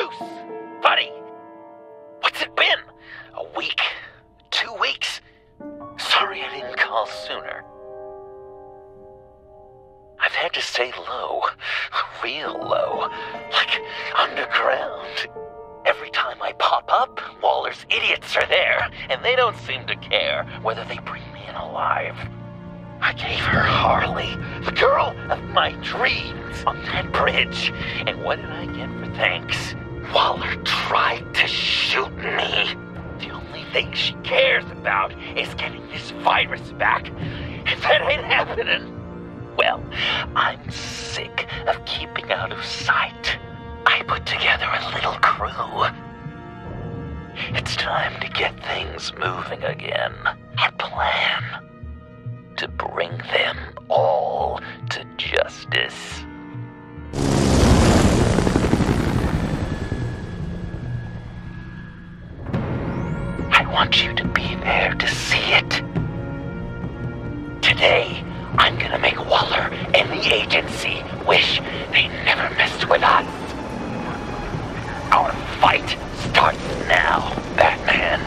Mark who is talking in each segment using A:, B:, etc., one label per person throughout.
A: Bruce! Buddy! What's it been? A week? 2 weeks? Sorry I didn't call sooner. I've had to stay low. Real low. Like underground. Every time I pop up, Waller's idiots are there, and they don't seem to care whether they bring me in alive. I gave her Harley, the girl of my dreams, on that bridge. And what did I get for thanks? Waller tried to shoot me. The only thing she cares about is getting this virus back. If that ain't happening, well, I'm sick of keeping out of sight. I put together a little crew. It's time to get things moving again. Our plan: to bring them all to justice. I want you to be there to see it. Today, I'm gonna make Waller and the agency wish they never messed with us. Our fight starts now, Batman.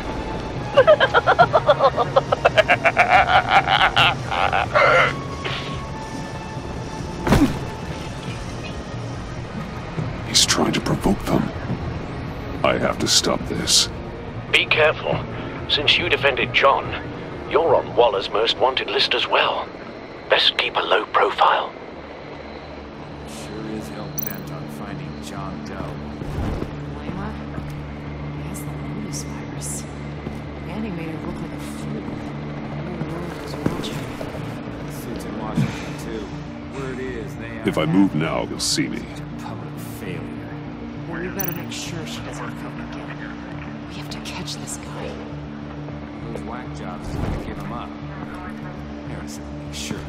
B: He's trying to provoke them. I have to stop this.
C: Be careful. Since you defended John, you're on Waller's most wanted list as well. Best keep a low profile.
D: Sure is hell-bent on finding John Doe.
E: Lima? He has the Lotus virus. And he made her look like a fool. The whole world was watching.
D: Suits in Washington, too. Word is, they
B: If I move now, you'll see me.
D: public failure.
E: Well, we better make sure she doesn't come again. We have to catch this guy.
D: Those whack jobs is gonna give him up. Harrison will make sure of it.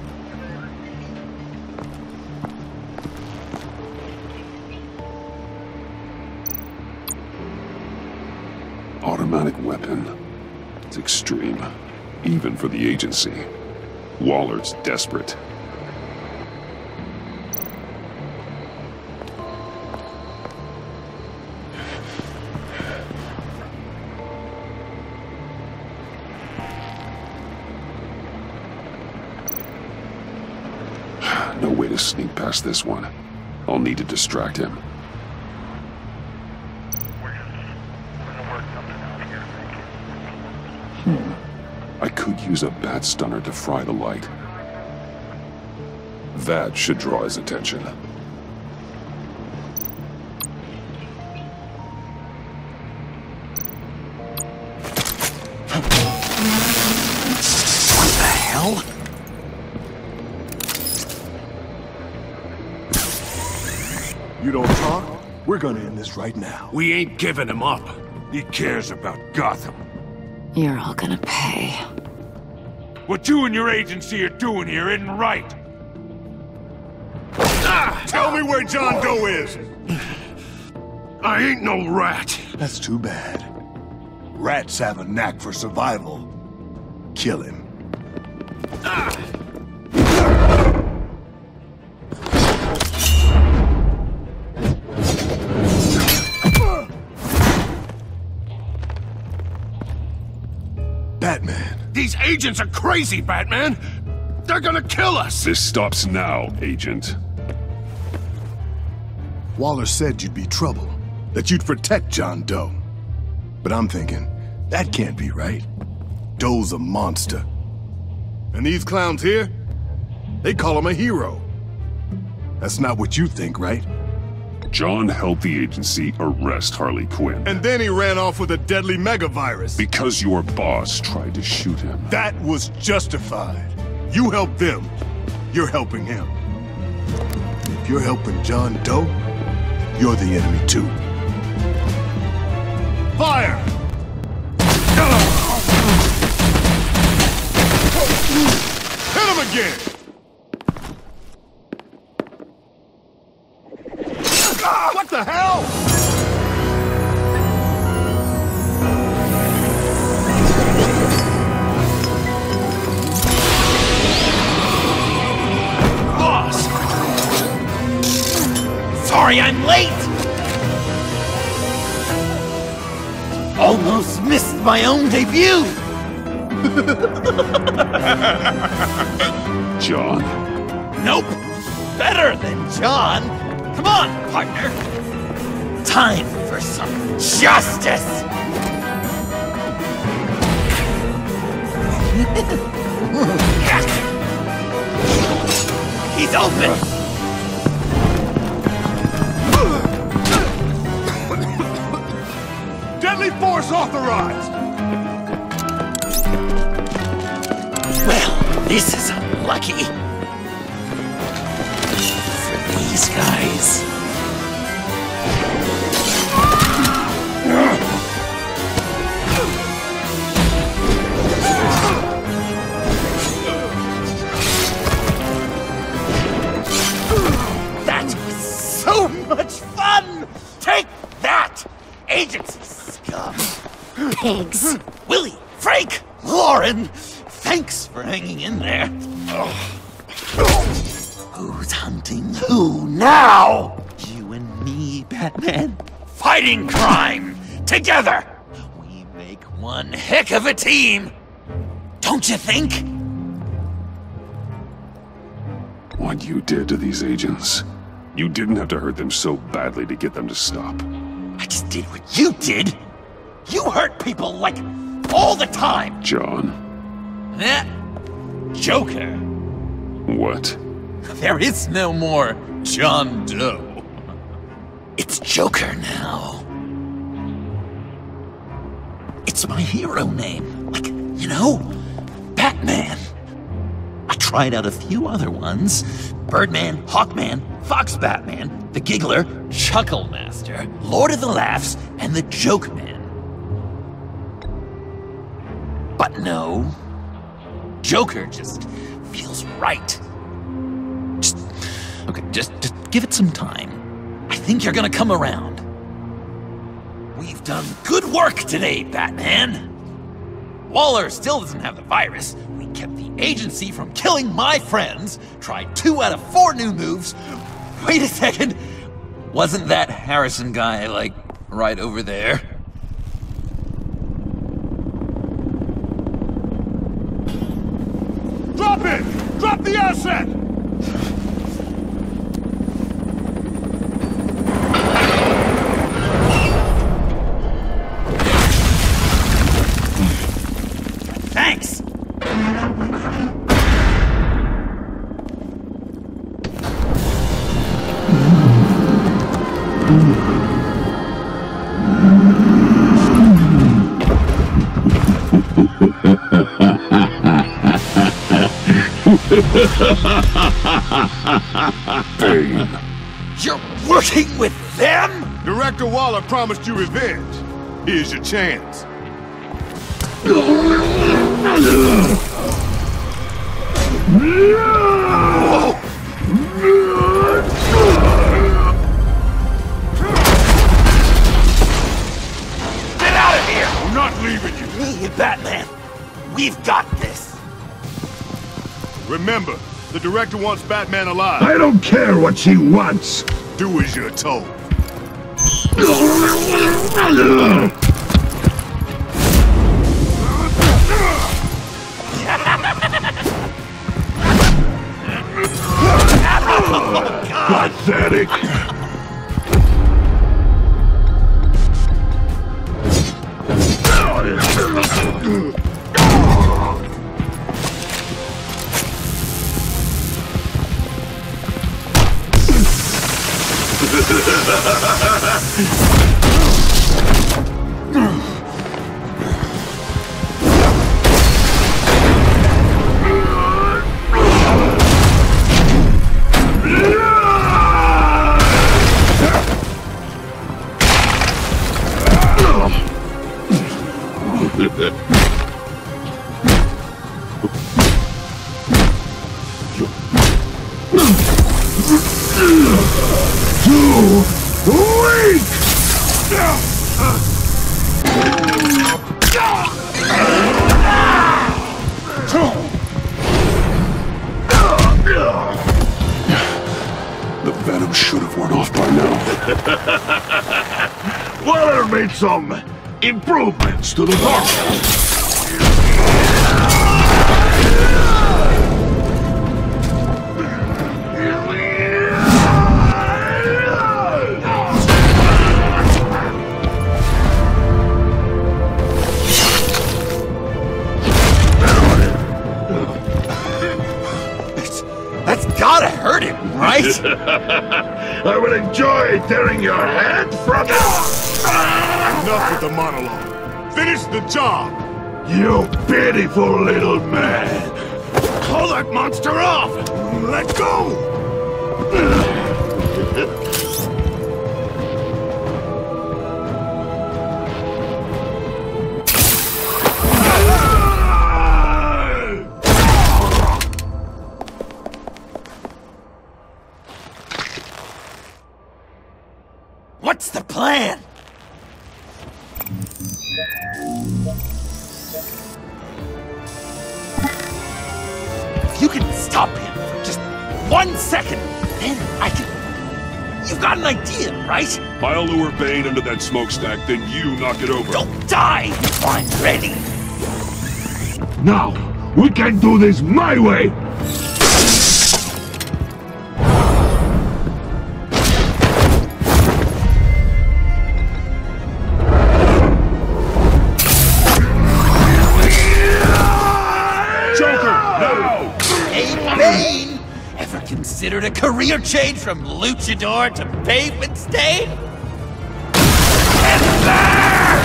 B: Automatic weapon. It's extreme. Even for the agency. Waller's desperate. No way to sneak past this one. I'll need to distract him. I could use a bat stunner to fry the light. That should draw his attention.
F: What the hell?
G: You don't talk? We're gonna end this right now.
F: We ain't giving him up. He cares about Gotham.
E: You're all gonna pay.
F: What you and your agency are doing here isn't right.
G: Tell me where John Doe is!
F: I ain't no rat.
G: That's too bad. Rats have a knack for survival. Kill him. Batman.
F: These agents are crazy, Batman. They're gonna kill us.
B: This stops now, Agent.
G: Waller said you'd be trouble, that you'd protect John Doe. But I'm thinking, that can't be right. Doe's a monster. And these clowns here, they call him a hero. That's not what you think, right?
B: John helped the agency arrest Harley Quinn.
G: And then he ran off with a deadly megavirus.
B: Because your boss tried to shoot him.
G: That was justified. You helped them, you're helping him. If you're helping John Doe, you're the enemy too. Fire! Hit him again! What the hell?
A: Sorry I'm late! Almost missed my own debut!
B: John.
A: Nope! Better than John! Come on, partner! Time for some justice! He's open!
F: Deadly force authorized!
A: Well, this is unlucky. For these guys. That was so much fun! Take that, agency scum!
E: Pigs.
A: Willie, Frank, Lauren, thanks for hanging in there. Who's hunting who now? You and me, Batman. Fighting crime together. We make one heck of a team. Don't you think?
B: What you did to these agents. You didn't have to hurt them so badly to get them to stop.
A: I just did what you did. You hurt people like all the time.
B: John.
A: Eh? Joker.
B: What?
A: There is no more John Doe. It's Joker now. It's my hero name. Like, you know, Batman. I tried out a few other ones. Birdman, Hawkman, Fox Batman, the Giggler, Chuckle Master, Lord of the Laughs, and the Joke Man. But no. Joker just feels right. Just give it some time. I think you're gonna come around. We've done good work today, Batman. Waller still doesn't have the virus. We kept the agency from killing my friends. Tried 2 out of 4 new moves. Wait a second. Wasn't that Harrison guy, like, right over there?
F: Drop it! Drop the asset!
A: Thanks!
B: Bane.
A: You're working with them?
F: Director Waller promised you revenge. Here's your chance.
A: Get out of here!
F: I'm not leaving you.
A: Hey, Batman, we've got this.
F: Remember, the director wants Batman alive.
B: I don't care what she wants.
F: Do as you're told.
B: Pathetic. The venom should have worn off by now.
H: Waller made some
F: improvements to the torture.
A: That's gotta hurt him, right?
F: I will enjoy tearing your head from
G: Enough with the monologue. Finish the job!
F: you pitiful little man.
G: Call that monster off! Let go!
A: What's the plan? If you can stop him for just 1 second, then I can... You've got an idea, right?
B: I'll lure Bane under that smokestack, then you knock it over.
A: Don't die if I'm ready.
F: Now, we can do this my way.
A: Bane! Ever considered a career change from luchador to pavement stain? Get there!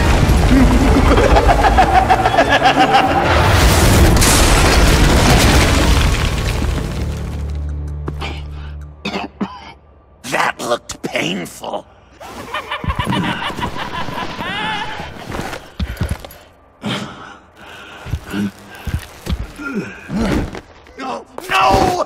A: That looked painful. No! No!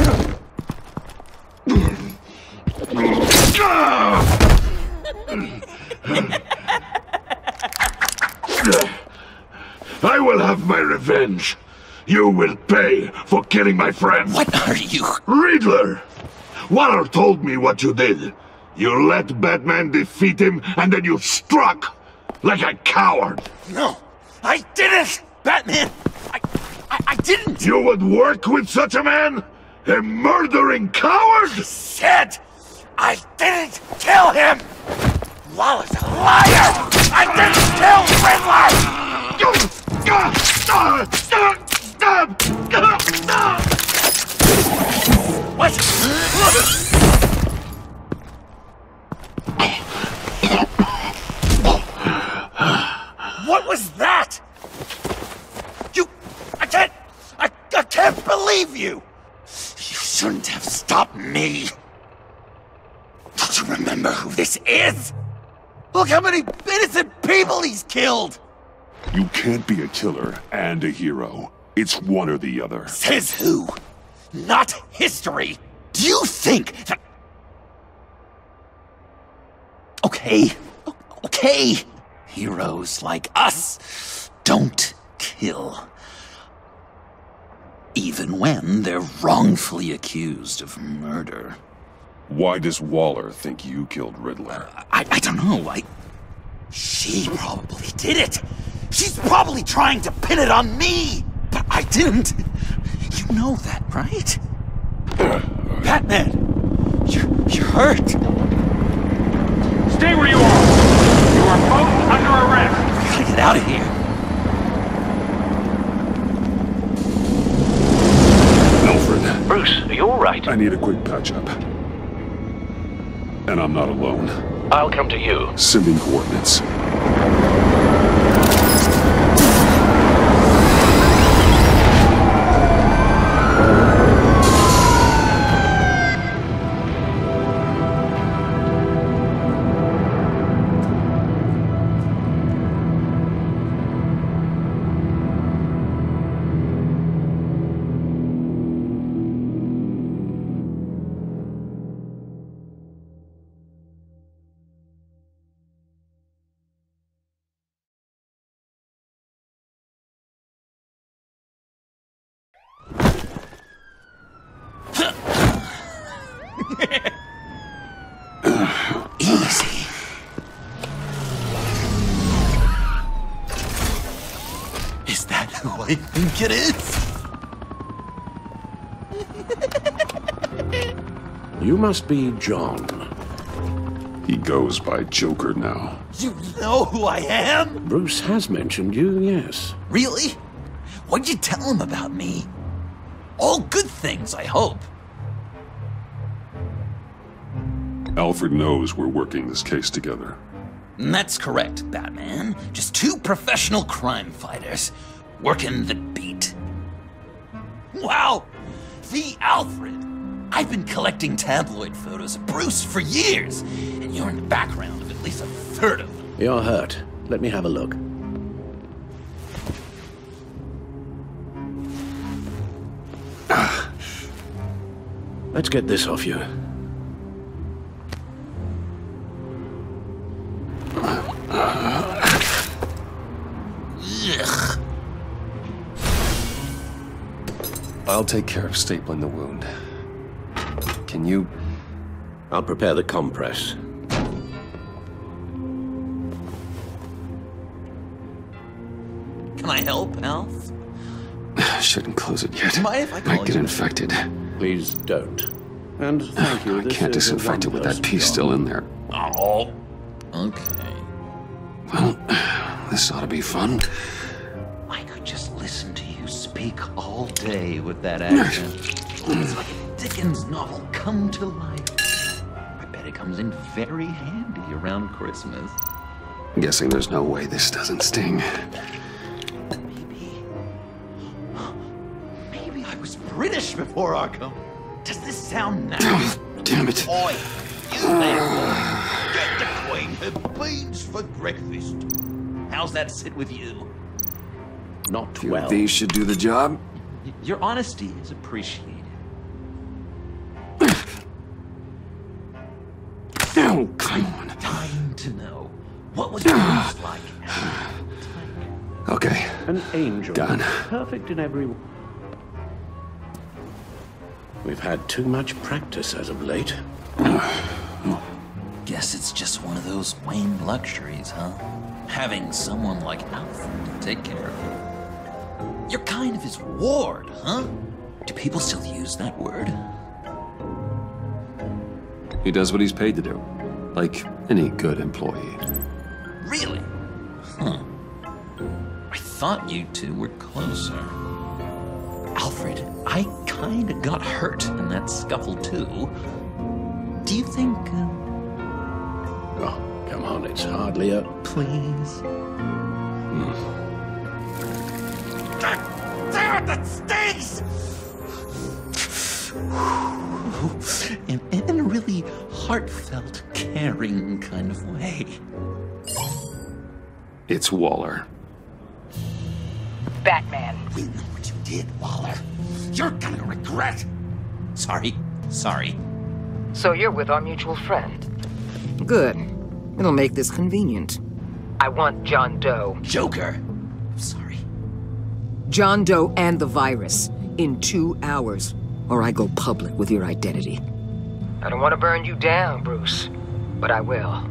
F: I will have my revenge. You will pay for killing my friend.
A: What are you?
F: Riddler! Waller told me what you did. You let Batman defeat him, and then you struck like a coward.
A: No, I didn't! Batman! I didn't!
F: You would work with such a man? A murdering coward?
A: Said I didn't kill him! Waller's a liar! I didn't kill Riddler! What? What was that? I can't believe you! You shouldn't have stopped me. Don't you remember who this is? Look how many innocent people he's killed!
B: You can't be a killer and a hero. It's one or the other.
A: Says who? Not history. Do you think that... Okay. Heroes like us don't kill. Even when they're wrongfully accused of murder.
B: Why does Waller think you killed Riddler?
A: I don't know. She probably did it. She's probably trying to pin it on me. But I didn't. You know that, right? Batman, you're hurt.
H: Stay where you are. You are both under arrest.
A: We gotta get out of here.
B: Alfred,
C: Bruce, are you alright?
B: I need a quick patch-up. And I'm not alone.
C: I'll come to you.
B: Sending coordinates.
A: I think it is.
C: You must be John.
B: He goes by Joker now.
A: You know who I am?
C: Bruce has mentioned you, yes.
A: Really? What'd you tell him about me? All good things, I hope.
B: Alfred knows we're working this case together.
A: That's correct, Batman. Just two professional crime fighters working the beat. Wow! The Alfred! I've been collecting tabloid photos of Bruce for years, and you're in the background of at least a third of them.
C: You're hurt. Let me have a look. Let's get this off you.
A: Ugh.
I: I'll take care of stapling the wound. Can you...
C: I'll prepare the compress.
A: Can I help, Alf?
I: Shouldn't close it yet.
A: Mind if I call
I: Might get
A: you?
I: infected.
C: Please don't. And thank you.
I: I
C: This
I: can't
C: is a
I: disinfect it with that
C: one-person
I: piece
C: job.
I: still in there.
A: Oh. Okay.
I: Well, this ought to be fun.
A: I could just listen to you speak all day with that accent. It's like a Dickens novel come to life. I bet it comes in very handy around Christmas.
I: I'm guessing there's no way this doesn't sting.
A: Maybe I was British before Arkham. Does this sound nice?
I: Oh, damn it.
A: Oi, you there. Get the Queen her beans for breakfast. How's that sit with you?
C: Not
I: Few
C: well.
I: of these should do the job.
A: Your honesty is appreciated.
I: Oh, come on.
A: Dying to know. What was Bruce like?
I: Okay.
C: An angel.
I: Done.
C: Perfect in every... We've had too much practice as of late.
A: Guess it's just one of those Wayne luxuries, huh? Having someone like Alfred to take care of you. You're kind of his ward, huh? Do people still use that word?
I: He does what he's paid to do. Like any good employee.
A: Really? Huh. I thought you two were closer. Alfred, I kinda got hurt in that scuffle too. Do you think...
C: Oh, come on, it's hardly a...
A: Please? Damn it, that stings! In a really heartfelt, caring kind of way.
I: It's Waller.
J: Batman.
A: We know what you did, Waller. You're gonna regret. Sorry.
J: So you're with our mutual friend. Good. It'll make this convenient. I want John Doe.
A: Joker. Sorry.
J: John Doe and the virus in 2 hours, or I go public with your identity. I don't want to burn you down, Bruce, but I will.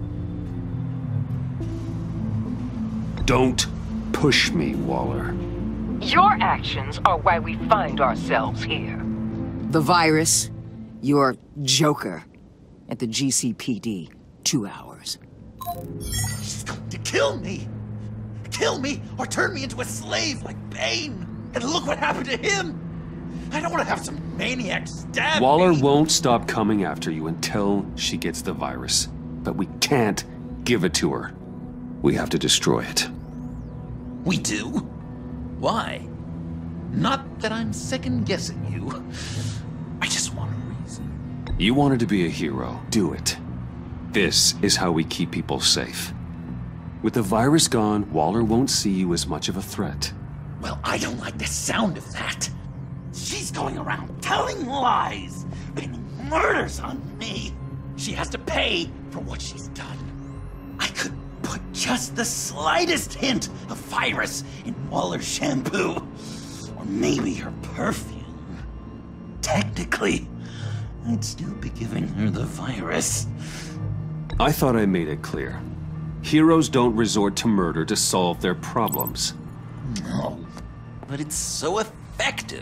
I: Don't push me, Waller.
J: Your actions are why we find ourselves here. The virus, your Joker, at the GCPD, 2 hours.
A: She's going to kill me! Kill me or turn me into a slave like Bane! And look what happened to him! I don't want to have some maniac stab
I: Waller
A: me!
I: won't stop coming after you until she gets the virus. But we can't give it to her. We have to destroy it.
A: We do? Why? Not that I'm second-guessing you. I just want a reason.
I: You wanted to be a hero. Do it. This is how we keep people safe. With the virus gone, Waller won't see you as much of a threat.
A: Well, I don't like the sound of that. She's going around telling lies, pinning murders on me. She has to pay for what she's done. I could put just the slightest hint of virus in Waller's shampoo. Or maybe her perfume. Technically, I'd still be giving her the virus.
I: I thought I made it clear. Heroes don't resort to murder to solve their problems.
A: No. but it's so effective.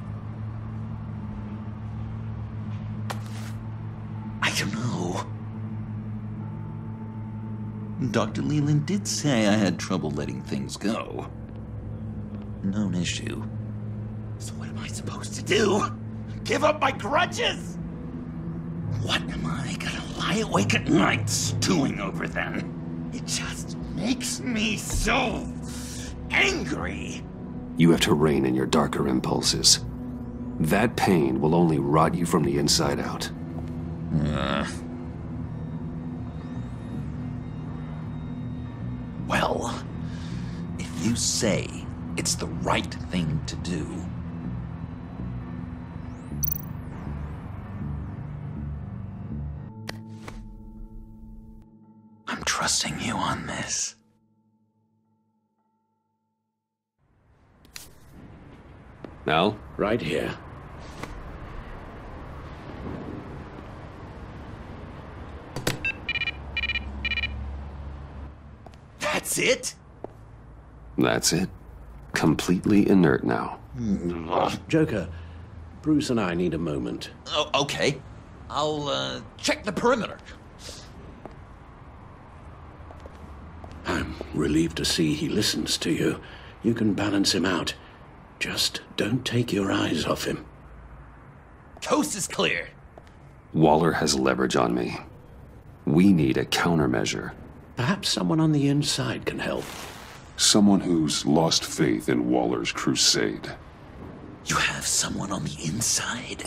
A: I don't know. Dr. Leland did say I had trouble letting things go. Known issue. So what am I supposed to do? Give up my grudges? What am I gonna lie awake at night stewing over then? It just makes me so angry.
I: You have to rein in your darker impulses. That pain will only rot you from the inside out.
A: Well, if you say it's the right thing to do, I'm trusting you on this.
I: Al?
C: Right here.
A: That's it?
I: That's it. Completely inert now.
C: Joker, Bruce and I need a moment.
A: Oh, okay. I'll, check the perimeter.
C: I'm relieved to see he listens to you. You can balance him out. Just don't take your eyes off him.
A: Coast is clear.
I: Waller has leverage on me. We need a countermeasure.
C: Perhaps someone on the inside can help.
B: Someone who's lost faith in Waller's crusade.
A: You have someone on the inside?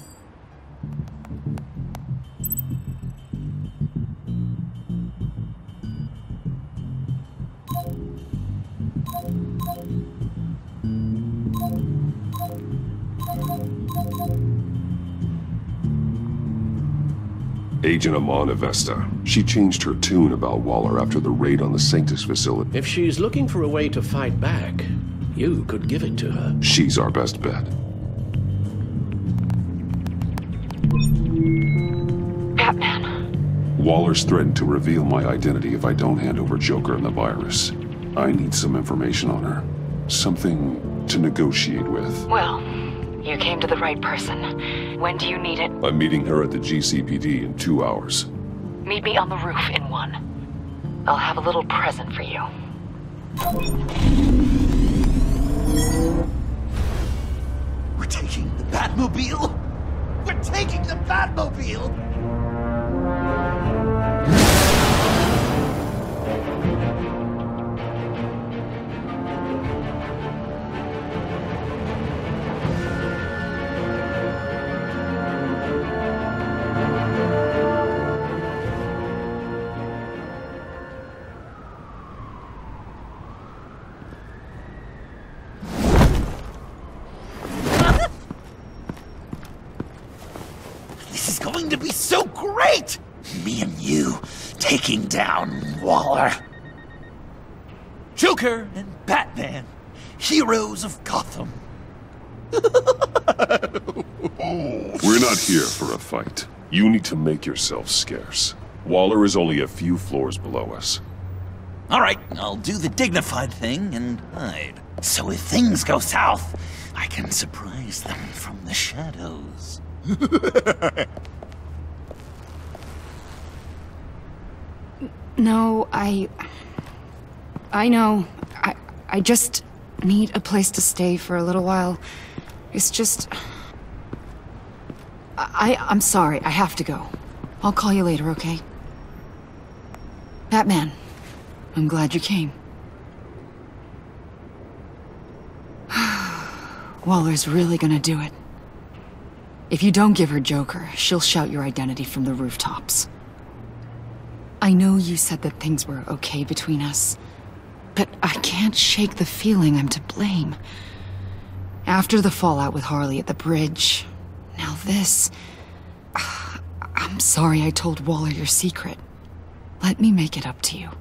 B: Agent Amana Vesta. She changed her tune about Waller after the raid on the Sanctus facility.
C: If she's looking for a way to fight back, you could give it to her.
B: She's our best bet.
E: Batman.
B: Waller's threatened to reveal my identity if I don't hand over Joker and the virus. I need some information on her. Something to negotiate with.
E: Well, you came to the right person. When do you need it?
B: I'm meeting her at the GCPD in 2 hours.
E: Meet me on the roof in 1. I'll have a little present for you.
A: We're taking the Batmobile? We're taking the Batmobile! This is going to be so great! Me and you taking down Waller. Joker and Batman, heroes of Gotham.
B: We're not here for a fight. You need to make yourself scarce. Waller is only a few floors below us.
A: All right, I'll do the dignified thing and hide. So if things go south, I can surprise them from the shadows.
E: No, I know. I just need a place to stay for a little while. It's just... I'm sorry, I have to go. I'll call you later, okay? Batman, I'm glad you came. Waller's really gonna do it. If you don't give her Joker, she'll shout your identity from the rooftops. I know you said that things were okay between us, but I can't shake the feeling I'm to blame. After the fallout with Harley at the bridge, now this... I'm sorry I told Waller your secret. Let me make it up to you.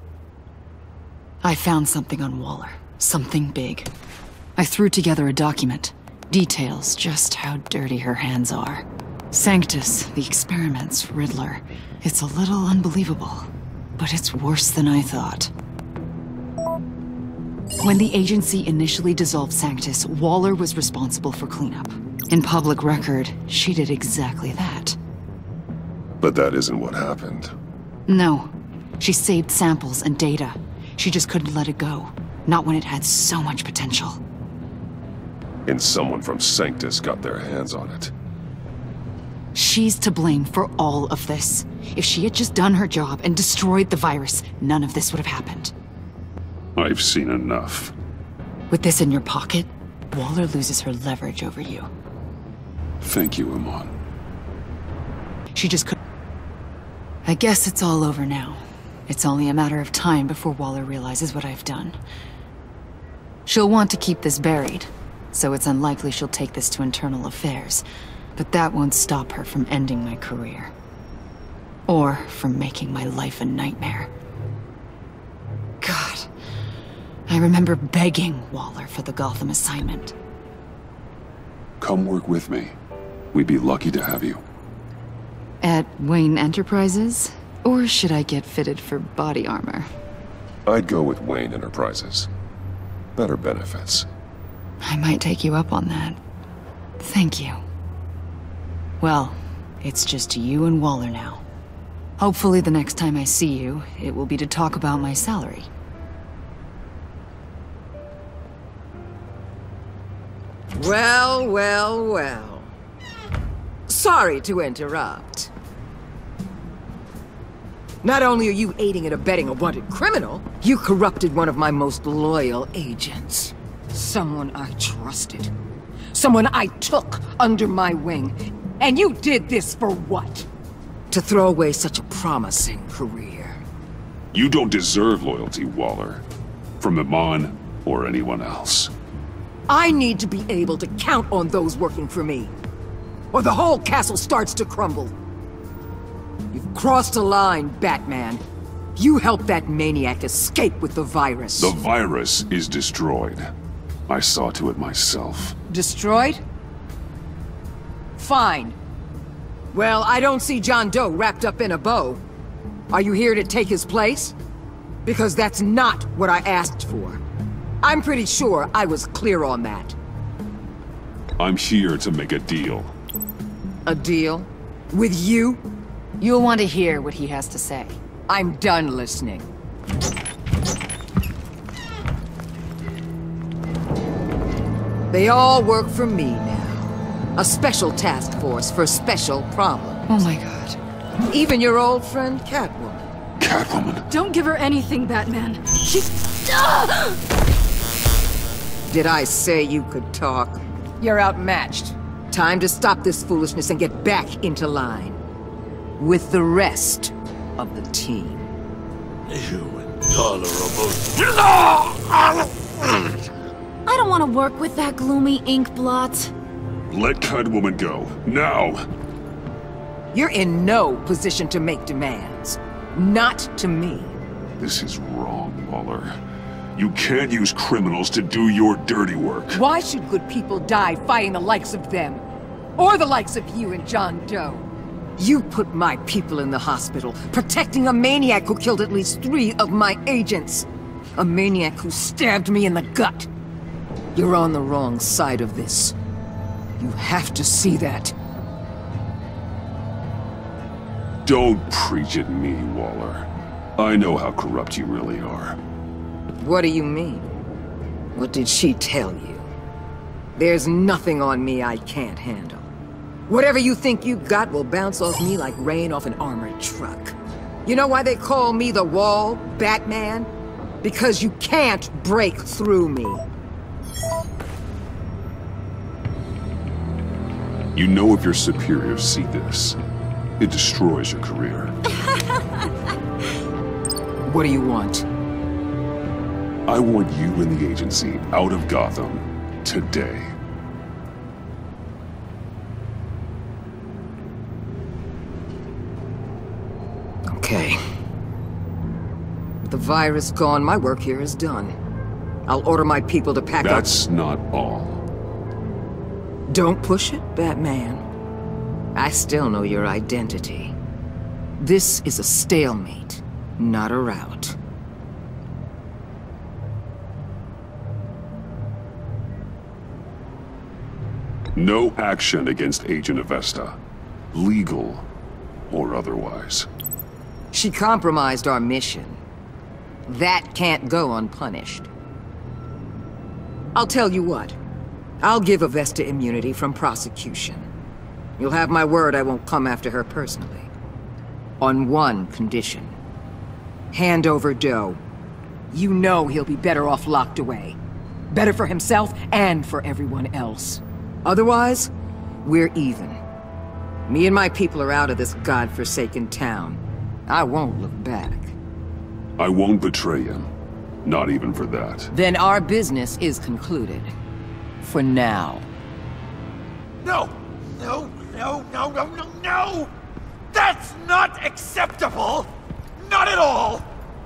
E: I found something on Waller. Something big. I threw together a document. Details just how dirty her hands are. Sanctus, the experiments, Riddler. It's a little unbelievable, but it's worse than I thought. When the agency initially dissolved Sanctus, Waller was responsible for cleanup. In public record, she did exactly that.
B: But that isn't what happened.
E: No. She saved samples and data. She just couldn't let it go. Not when it had so much potential.
B: And someone from Sanctus got their hands on it.
E: She's to blame for all of this. If she had just done her job and destroyed the virus, none of this would have happened.
B: I've seen enough.
E: With this in your pocket, Waller loses her leverage over you.
B: Thank you, Amon.
E: She just couldn't. I guess it's all over now. It's only a matter of time before Waller realizes what I've done. She'll want to keep this buried, so it's unlikely she'll take this to internal affairs. But that won't stop her from ending my career. Or from making my life a nightmare. God. I remember begging Waller for the Gotham assignment.
B: Come work with me. We'd be lucky to have you.
E: At Wayne Enterprises? Or should I get fitted for body armor?
B: I'd go with Wayne Enterprises. Better benefits.
E: I might take you up on that. Thank you. Well, it's just you and Waller now. Hopefully the next time I see you, it will be to talk about my salary.
J: Well, well, well. Sorry to interrupt. Not only are you aiding and abetting a wanted criminal, you corrupted one of my most loyal agents. Someone I trusted. Someone I took under my wing. And you did this for what? To throw away such a promising career.
B: You don't deserve loyalty, Waller. From Amon or anyone else.
J: I need to be able to count on those working for me. Or the whole castle starts to crumble. You've crossed a line, Batman. You helped that maniac escape with the virus.
B: The virus is destroyed. I saw to it myself.
J: Destroyed? Fine. Well, I don't see John Doe wrapped up in a bow. Are you here to take his place? Because that's not what I asked for. I'm pretty sure I was clear on that.
B: I'm here to make a deal.
J: A deal? With you?
E: You'll want to hear what he has to say.
J: I'm done listening. They all work for me now. A special task force for special problems.
E: Oh my god.
J: Even your old friend Catwoman.
B: Catwoman?
K: Don't give her anything, Batman. She...
J: Did I say you could talk? You're outmatched. Time to stop this foolishness and get back into line. With the rest of the team.
F: You intolerable...
K: I don't want to work with that gloomy ink blot.
B: Let Catwoman go, now!
J: You're in no position to make demands. Not to me.
B: This is wrong, Waller. You can't use criminals to do your dirty work.
J: Why should good people die fighting the likes of them? Or the likes of you and John Doe? You put my people in the hospital, protecting a maniac who killed at least 3 of my agents. A maniac who stabbed me in the gut. You're on the wrong side of this. You have to see that.
B: Don't preach at me, Waller. I know how corrupt you really are.
J: What do you mean? What did she tell you? There's nothing on me I can't handle. Whatever you think you got will bounce off me like rain off an armored truck. You know why they call me the Wall, Batman? Because you can't break through me.
B: You know if your superiors see this, it destroys your career.
J: What do you want?
B: I want you and the agency out of Gotham today.
J: Okay. With the virus gone, my work here is done. I'll order my people to pack up.
B: That's not all.
J: Don't push it, Batman. I still know your identity. This is a stalemate, not a rout.
B: No action against Agent Avesta. Legal or otherwise.
J: She compromised our mission. That can't go unpunished. I'll tell you what. I'll give Avesta immunity from prosecution. You'll have my word I won't come after her personally. On one condition. Hand over Doe. You know he'll be better off locked away. Better for himself and for everyone else. Otherwise, we're even. Me and my people are out of this godforsaken town. I won't look back.
B: I won't betray him. Not even for that.
J: Then our business is concluded. For now.
A: No! No, no, no, no, no, no! That's not acceptable! Not at all!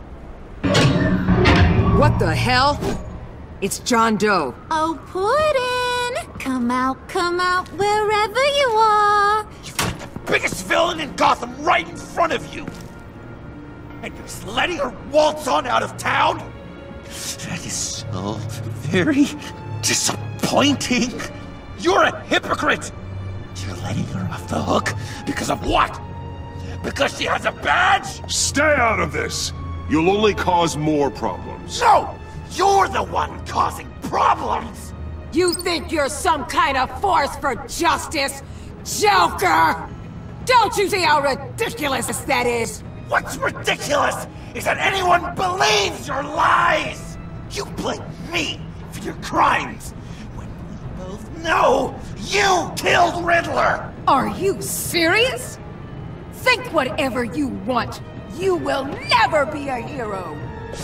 J: What the hell? It's John Doe.
K: Oh, Puddin'! Come out, wherever you are!
A: You've got the biggest villain in Gotham right in front of you! And you're just letting her waltz on out of town? That is so very disappointing! You're a hypocrite! You're letting her off the hook because of what? Because she has a badge?
B: Stay out of this! You'll only cause more problems.
A: No! You're the one causing problems!
J: You think you're some kind of force for justice, Joker? Don't you see how ridiculous that is?
A: What's ridiculous is that anyone believes your lies! You blame me for your crimes, when we both know you killed Riddler!
J: Are you serious? Think whatever you want. You will never be a hero!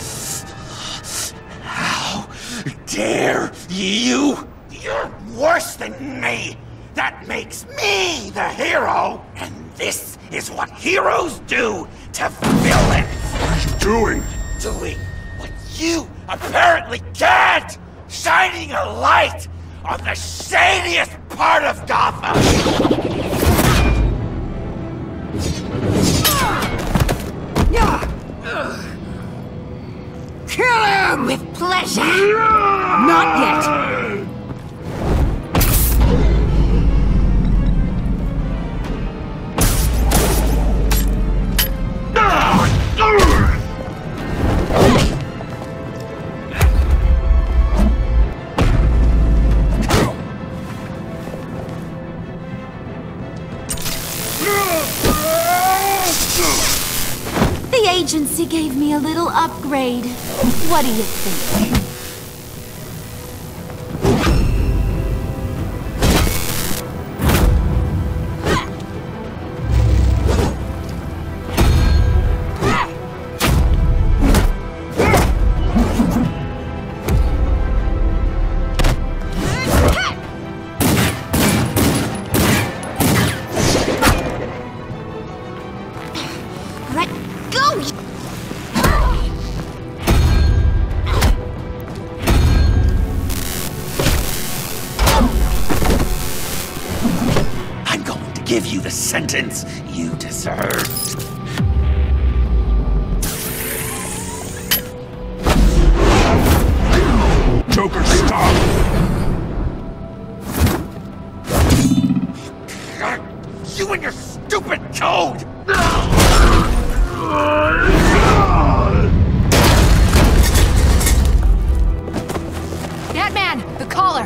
A: How dare you? You're worse than me! That makes me the hero! And this is what heroes do to villains!
B: What are you doing?
A: Doing what you apparently can't! Shining a light on the shadiest part of Gotham!
J: Kill him!
K: With pleasure!
J: Not yet!
K: The agency gave me a little upgrade. What do you think?
A: Give you the sentence you deserve.
B: Joker, stop!
A: You and your stupid code!
E: Batman, the collar!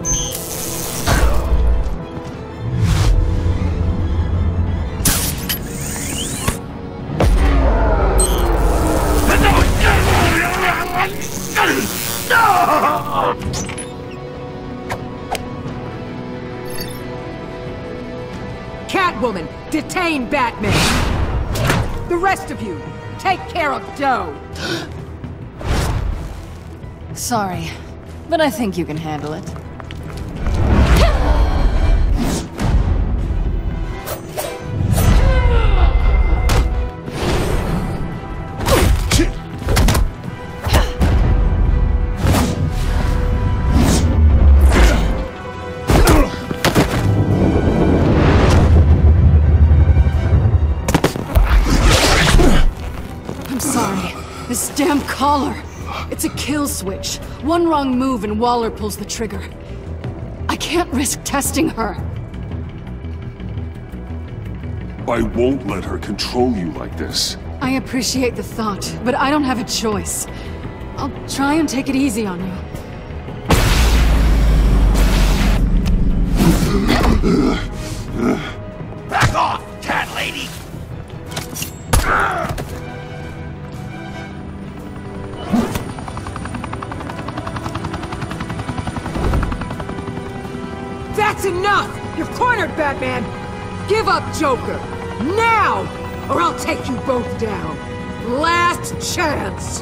J: Catwoman, detain Batman! The rest of you, take care of Doe!
E: Sorry, but I think you can handle it. This damn collar! It's a kill switch. One wrong move and Waller pulls the trigger. I can't risk testing her.
B: I won't let her control you like this.
E: I appreciate the thought, but I don't have a choice. I'll try and take it easy on you.
A: Back off, cat lady!
J: That's enough! You're cornered, Batman! Give up, Joker! Now! Or I'll take you both down! Last chance!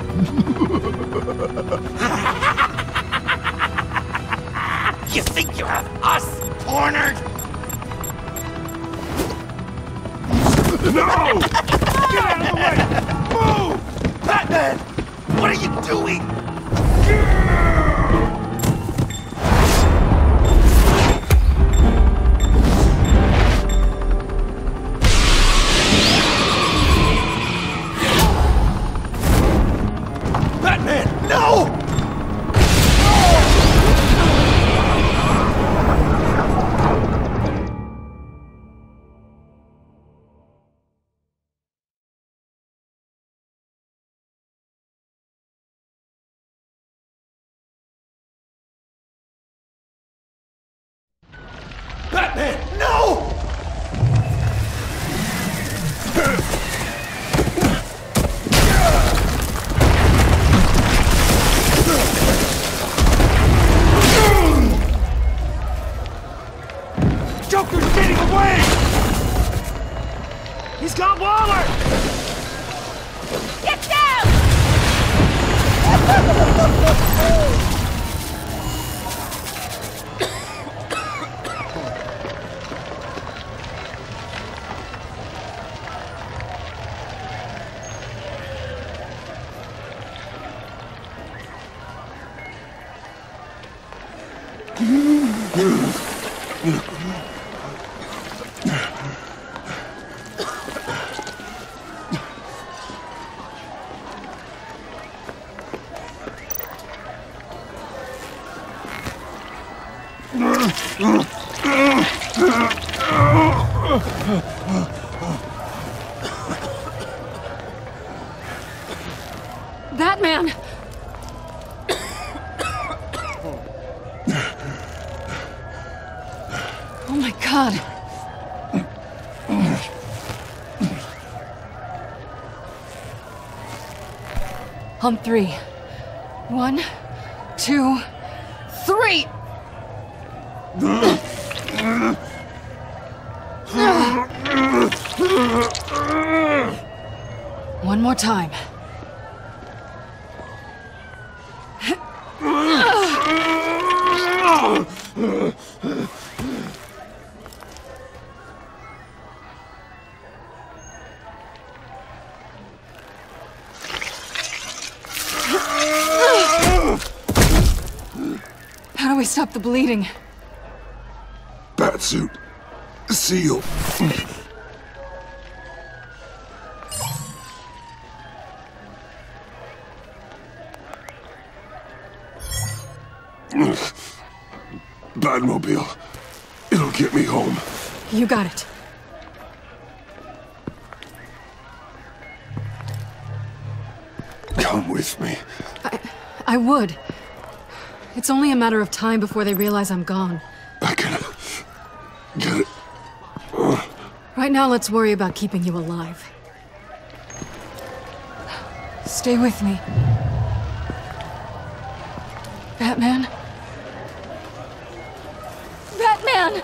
A: You think you have us cornered?
F: No!
A: Get out of the way! Move! Batman! What are you doing? Batman, no! Batman, no!
H: Joker's getting away! He's got Waller!
K: Get down!
E: Batman! Oh my God. On 3. 1, 2, 3! One more time. How do we stop the bleeding?
F: Batsuit. Seal. Batmobile. It'll get me home.
E: You got it.
F: Come with me.
E: I would. It's only a matter of time before they realize I'm gone.
F: I can get it.
E: Right now, let's worry about keeping you alive. Stay with me. Batman? Batman!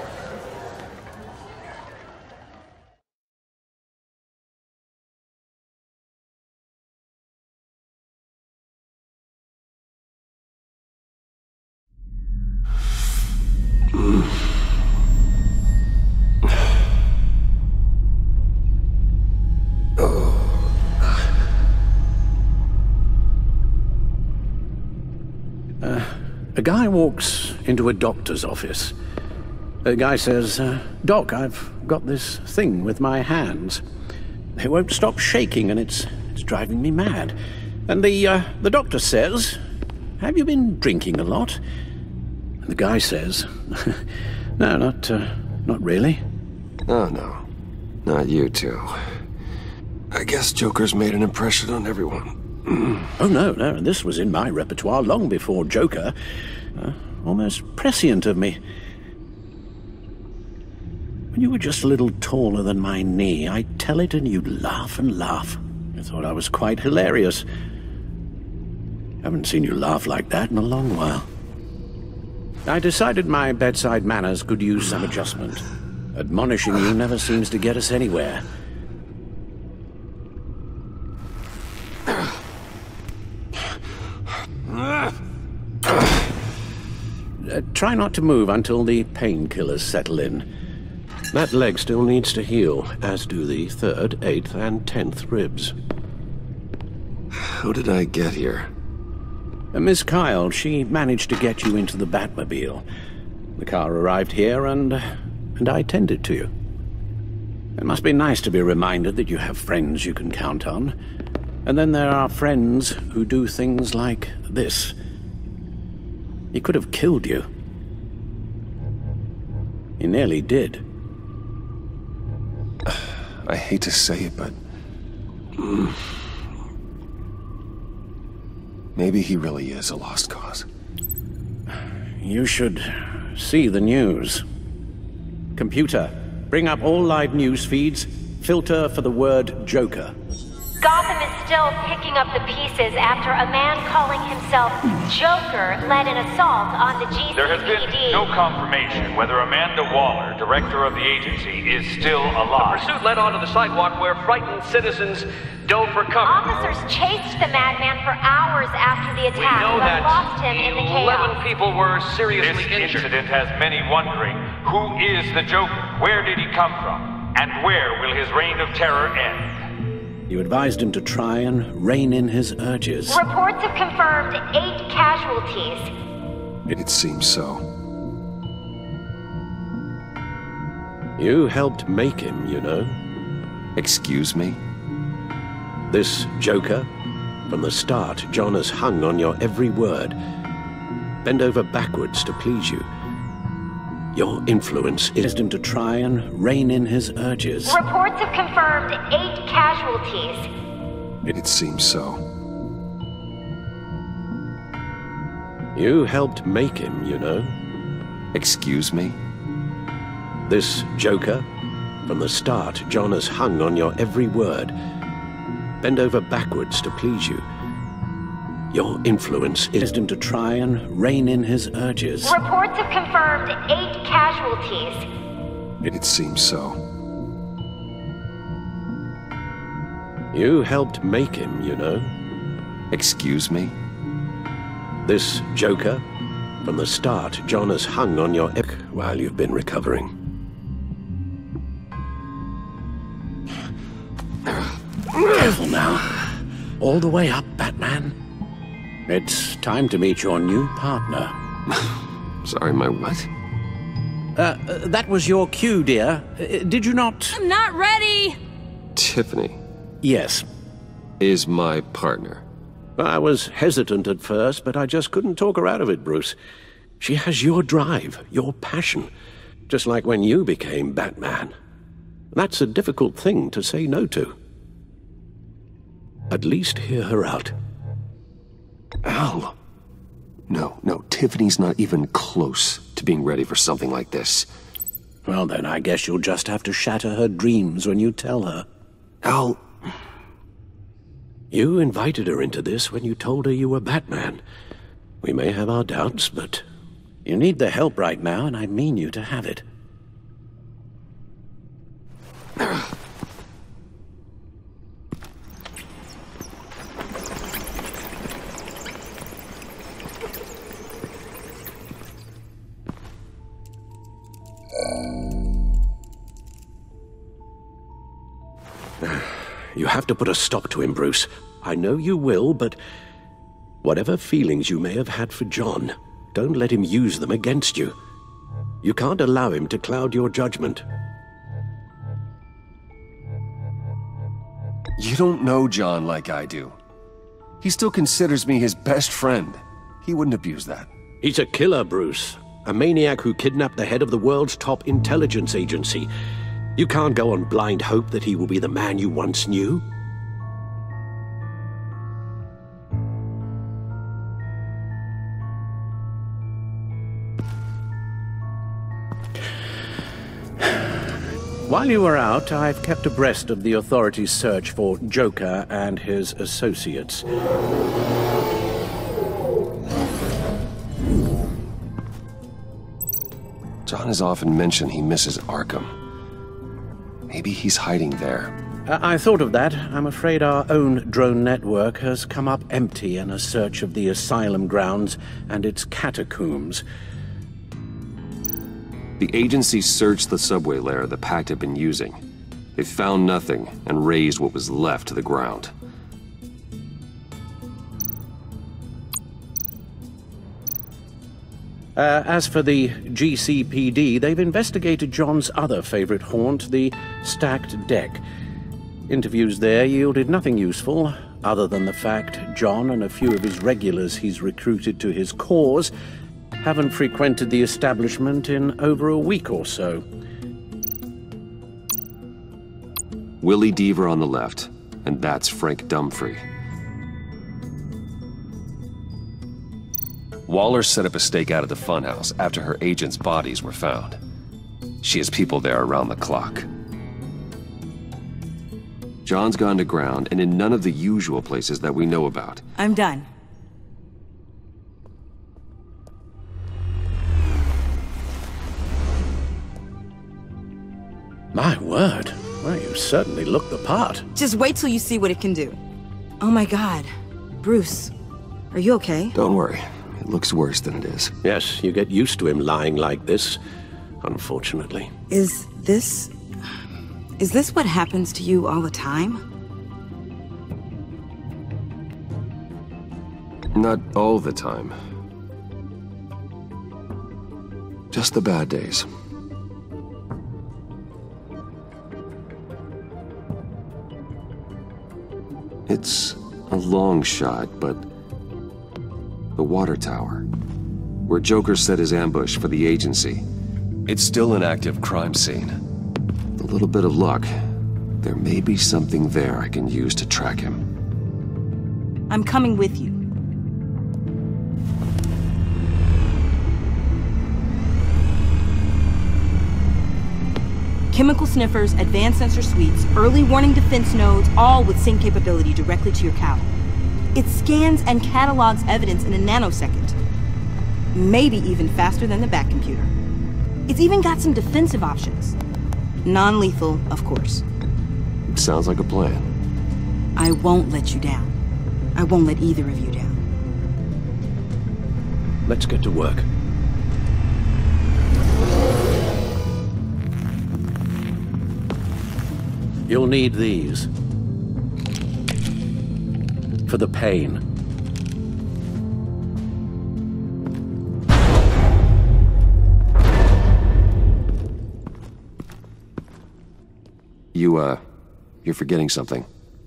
C: A guy walks into a doctor's office. The guy says, Doc, I've got this thing with my hands. They won't stop shaking and it's driving me mad. And the doctor says, have you been drinking a lot? And The guy says... No, not really.
I: Oh, no. Not you two. I guess Joker's made an impression on everyone.
C: Oh, no, this was in my repertoire long before Joker. Almost prescient of me. When you were just a little taller than my knee, I'd tell it and you'd laugh and laugh. I thought I was quite hilarious. Haven't seen you laugh like that in a long while. I decided my bedside manners could use some adjustment. Admonishing you never seems to get us anywhere. Try not to move until the painkillers settle in. That leg still needs to heal, as do the 3rd, 8th, and 10th ribs.
I: How did I get here?
C: Miss Kyle, she managed to get you into the Batmobile. The car arrived here, and I tended to you. It must be nice to be reminded that you have friends you can count on. And then there are friends who do things like this. He could have killed you. He nearly did.
I: I hate to say it, but... maybe he really is a lost cause.
C: You should see the news. Computer, bring up all live news feeds. Filter for the word Joker.
L: Gotham is still picking up the pieces after a man calling himself Joker led an assault on the GCPD.
M: There has been no confirmation whether Amanda Waller, director of the agency, is still alive.
N: The pursuit led onto the sidewalk where frightened citizens dove for cover.
L: Officers chased the madman for hours after the attack, but lost him in the chaos.
N: 11 people were seriously injured.
M: This incident has many wondering, who is the Joker? Where did he come from? And where will his reign of terror end?
C: You advised him to try and rein in his urges.
L: Reports have confirmed 8 casualties.
I: It seems so.
C: You helped make him, you know.
I: Excuse me?
C: This Joker, from the start, John has hung on your every word. Bend over backwards to please you. Your influence is him to try and rein in his urges.
L: Reports have confirmed 8 casualties.
I: It seems so.
C: You helped make him, you know.
I: Excuse me?
C: This Joker, from the start, John has hung on your every word. Bend over backwards to please you. Your influence is him to try and rein in his urges.
L: Reports have confirmed 8 casualties.
I: It seems so.
C: You helped make him, you know.
I: Excuse me?
C: This Joker, from the start, John has hung on your while you've been recovering. Careful now. All the way up, Batman. It's time to meet your new partner.
I: Sorry, my what?
C: That was your cue, dear. Did you not...
O: I'm not ready!
I: Tiffany.
C: Yes.
I: Is my partner.
C: I was hesitant at first, but I just couldn't talk her out of it, Bruce. She has your drive, your passion, just like when you became Batman. That's a difficult thing to say no to. At least hear her out.
I: Al. No, Tiffany's not even close to being ready for something like this.
C: Well, then I guess you'll just have to shatter her dreams when you tell her.
I: Al...
C: You invited her into this when you told her you were Batman. We may have our doubts, but you need the help right now, and I mean you to have it. You have to put a stop to him, Bruce. I know you will, but whatever feelings you may have had for John, don't let him use them against you. You can't allow him to cloud your judgment.
I: You don't know John like I do. He still considers me his best friend. He wouldn't abuse that.
C: He's a killer, Bruce. A maniac who kidnapped the head of the world's top intelligence agency. You can't go on blind hope that he will be the man you once knew. While you were out, I've kept abreast of the authorities' search for Joker and his associates.
I: John has often mentioned he misses Arkham. Maybe he's hiding there.
C: I thought of that. I'm afraid our own drone network has come up empty in a search of the asylum grounds and its catacombs.
I: The agency searched the subway lair the Pact had been using. They found nothing and razed what was left to the ground.
C: As for the GCPD, they've investigated John's other favorite haunt, the stacked deck. Interviews there yielded nothing useful, other than the fact John and a few of his regulars he's recruited to his cause haven't frequented the establishment in over a week or so.
I: Willie Deaver on the left, and that's Frank Dumfrey. Waller set up a stakeout at the funhouse after her agents' bodies were found. She has people there around the clock. John's gone to ground and in none of the usual places that we know about.
O: I'm done.
C: My word. Well, you certainly look the part.
O: Just wait till you see what it can do. Oh my God. Bruce, are you okay?
I: Don't worry. It looks worse than it is.
C: Yes, you get used to him lying like this, unfortunately.
O: Is this what happens to you all the time?
I: Not all the time. Just the bad days. It's a long shot, but the water tower, where Joker set his ambush for the agency, it's still an active crime scene. With a little bit of luck, there may be something there I can use to track him.
O: I'm coming with you. Chemical sniffers, advanced sensor suites, early warning defense nodes, all with sync capability directly to your cowl. It scans and catalogs evidence in a nanosecond. Maybe even faster than the Bat computer. It's even got some defensive options. Non-lethal, of course.
I: It sounds like a plan.
O: I won't let you down. I won't let either of you down.
C: Let's get to work. You'll need these. For the pain.
I: You're forgetting something.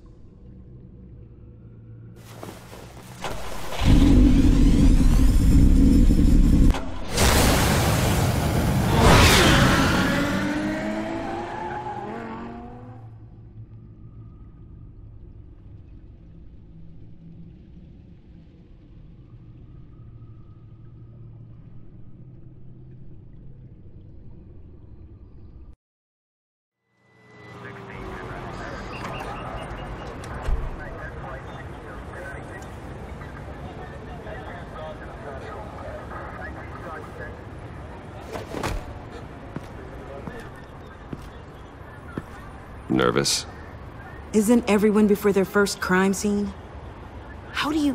I: Nervous?
O: Isn't everyone before their first crime scene? How do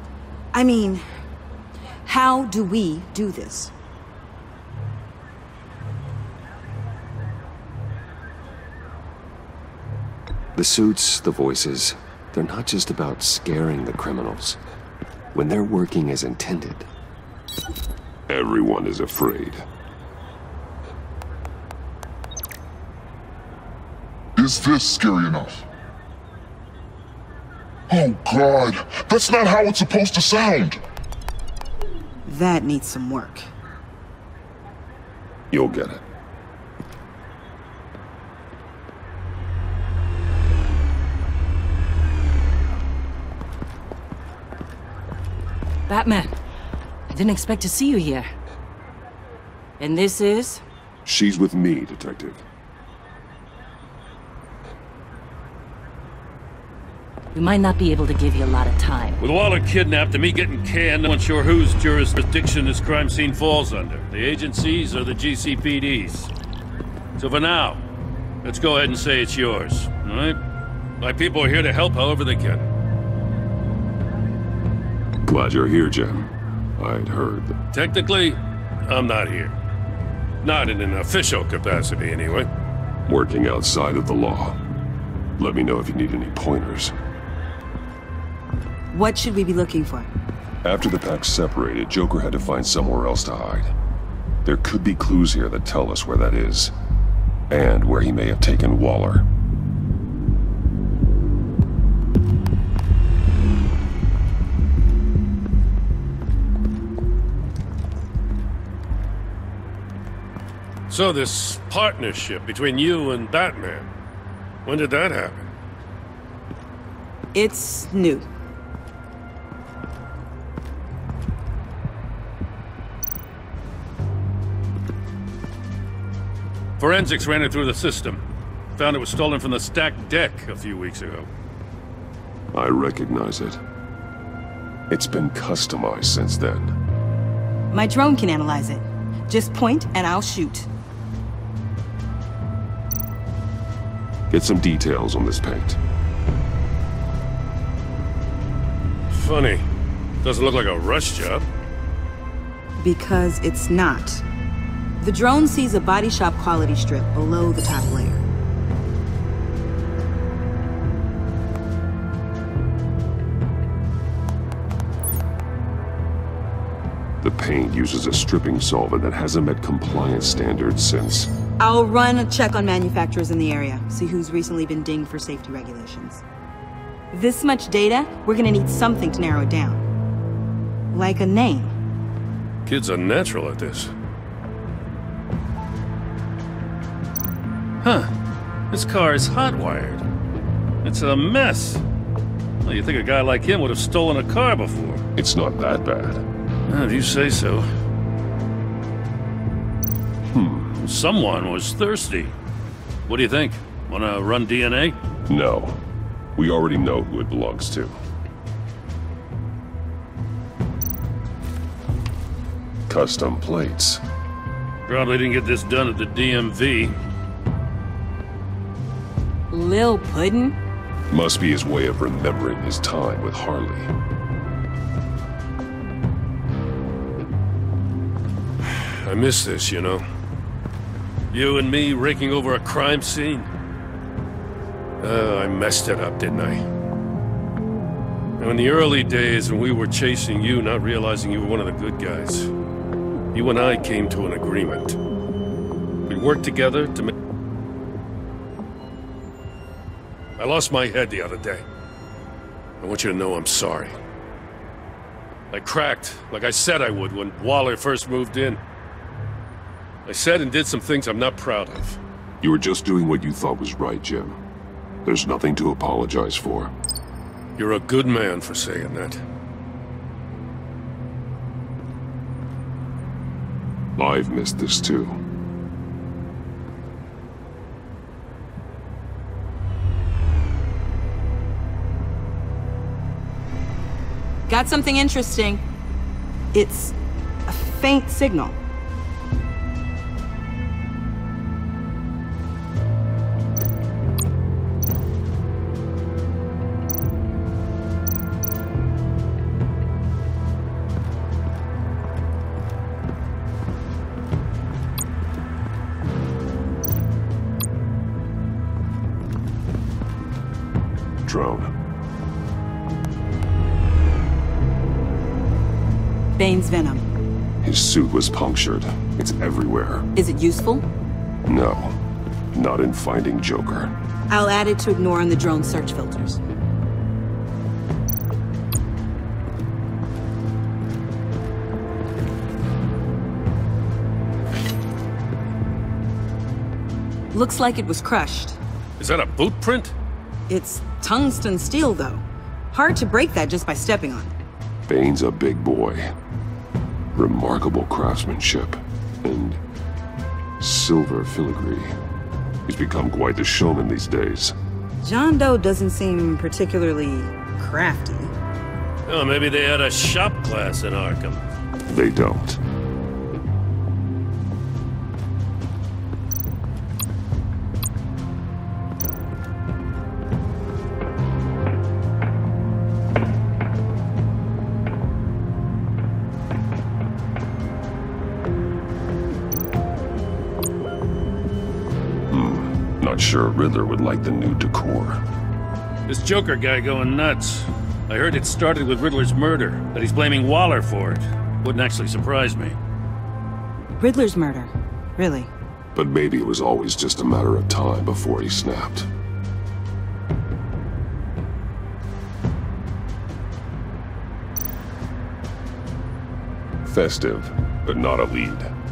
O: we do this?
I: The suits, the voices, they're not just about scaring the criminals. When they're working as intended,
B: everyone is afraid.
P: Is this scary enough? Oh God, that's not how it's supposed to sound!
O: That needs some work.
B: You'll get it.
O: Batman, I didn't expect to see you here. And this is?
B: She's with me, Detective.
O: We might not be able to give you a lot of time.
Q: With Waller kidnapped and me getting canned, no one's sure whose jurisdiction this crime scene falls under. The agencies or the GCPD's. So for now, let's go ahead and say it's yours, all right? My people are here to help however they can.
B: Glad you're here, Jim. I'd heard that.
Q: Technically, I'm not here. Not in an official capacity, anyway.
B: Working outside of the law. Let me know if you need any pointers.
O: What should we be looking for?
B: After the pack separated, Joker had to find somewhere else to hide. There could be clues here that tell us where that is. And where he may have taken Waller.
Q: So this partnership between you and Batman, when did that happen?
O: It's new.
Q: Forensics ran it through the system. Found it was stolen from the stacked deck a few weeks ago.
B: I recognize it. It's been customized since then.
O: My drone can analyze it. Just point and I'll shoot.
B: Get some details on this paint.
Q: Funny. Doesn't look like a rush job.
O: Because it's not. The drone sees a body shop quality strip below the top layer.
B: The paint uses a stripping solvent that hasn't met compliance standards since...
O: I'll run a check on manufacturers in the area, see who's recently been dinged for safety regulations. This much data, we're gonna need something to narrow it down. Like a name.
Q: Kid's a natural at this. Huh. This car is hot-wired. It's a mess. Well, you'd think a guy like him would have stolen a car before.
B: It's not that bad.
Q: If you say so. Someone was thirsty. What do you think? Wanna run DNA?
B: No. We already know who it belongs to. Custom plates.
Q: Probably didn't get this done at the DMV.
O: Lil Puddin'?
B: Must be his way of remembering his time with Harley.
Q: I miss this, you know. You and me raking over a crime scene. I messed it up, didn't I? Now, in the early days when we were chasing you, not realizing you were one of the good guys, you and I came to an agreement. We worked together to make... I lost my head the other day. I want you to know I'm sorry. I cracked, like I said I would when Waller first moved in. I said and did some things I'm not proud of.
B: You were just doing what you thought was right, Jim. There's nothing to apologize for.
Q: You're a good man for saying that.
B: I've missed this too.
O: Got something interesting. It's a faint signal.
B: Drone.
O: Bane's venom.
B: His suit was punctured. It's everywhere.
O: Is it useful?
B: No. Not in finding Joker.
O: I'll add it to ignore on the drone search filters. Looks like it was crushed.
Q: Is that a boot print?
O: It's tungsten steel, though. Hard to break that just by stepping on it.
B: Bane's a big boy. Remarkable craftsmanship. And silver filigree. He's become quite the showman these days.
O: John Doe doesn't seem particularly crafty.
Q: Oh, maybe they had a shop class in Arkham.
B: They don't. Not sure Riddler would like the new decor.
Q: This Joker guy going nuts. I heard it started with Riddler's murder, but he's blaming Waller for it. Wouldn't actually surprise me.
O: Riddler's murder? Really?
B: But maybe it was always just a matter of time before he snapped. Festive, but not a lead.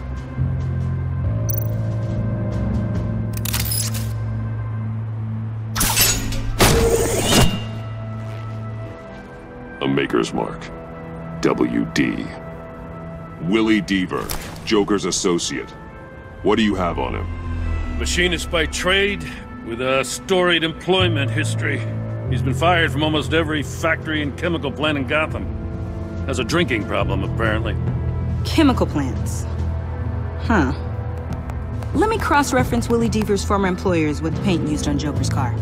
B: A Maker's Mark. WD. Willie Deaver, Joker's associate. What do you have on him?
Q: Machinist by trade, with a storied employment history. He's been fired from almost every factory and chemical plant in Gotham. Has a drinking problem, apparently.
O: Chemical plants. Huh. Let me cross-reference Willie Deaver's former employers with the paint used on Joker's car.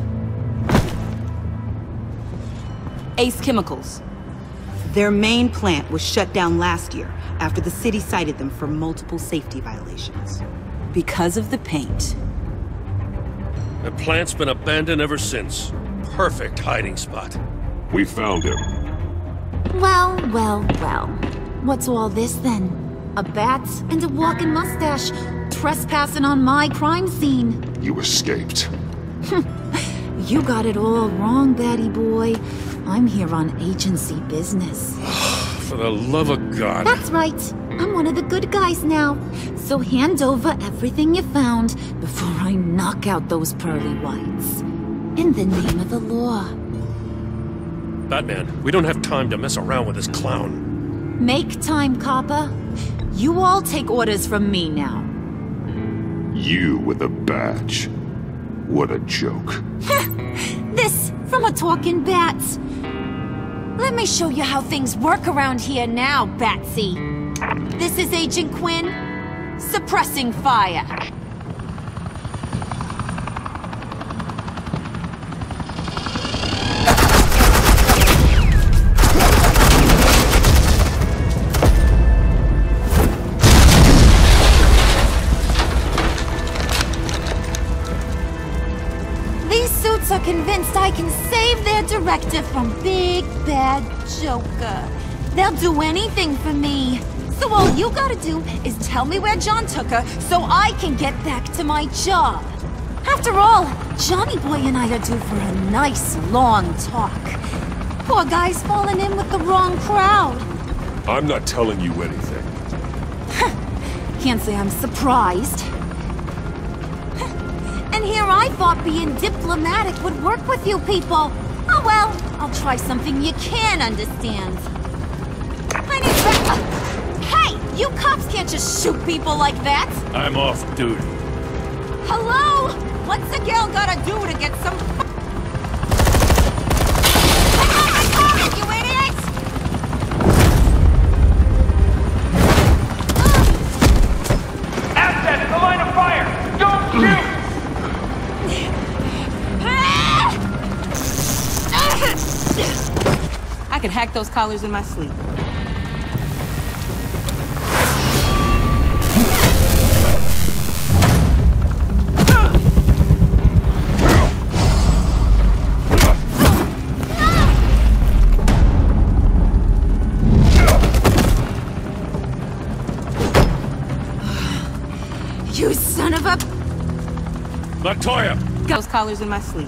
O: Ace Chemicals. Their main plant was shut down last year after the city cited them for multiple safety violations. Because of the paint.
Q: The plant's been abandoned ever since. Perfect hiding spot.
B: We found him.
K: Well, well, well. What's all this then? A bat and a walking mustache trespassing on my crime scene.
B: You escaped.
K: You got it all wrong, Batty boy. I'm here on agency business.
Q: For the love of God.
K: That's right. I'm one of the good guys now. So hand over everything you found before I knock out those pearly whites. In the name of the law.
Q: Batman, we don't have time to mess around with this clown.
K: Make time, copper. You all take orders from me now.
B: You with a badge. What a joke.
K: This from a talking bat. Let me show you how things work around here now, Batsy. This is Agent Quinn, suppressing fire. Are convinced I can save their director from Big Bad Joker. They'll do anything for me. So all you gotta do is tell me where John took her so I can get back to my job. After all, Johnny Boy and I are due for a nice long talk. Poor guy's fallen in with the wrong crowd.
B: I'm not telling you anything.
K: Can't say I'm surprised. And here I thought being diplomatic would work with you people. Oh well, I'll try something you can understand. I need Hey! You cops can't just shoot people like that!
Q: I'm off duty.
K: Hello? What's a girl gotta do to get some you idiot!
M: Assets, the line of fire! Don't shoot!
O: I could hack those collars in my sleep.
K: You son of a...
Q: Latoya!
O: Got those collars in my sleep.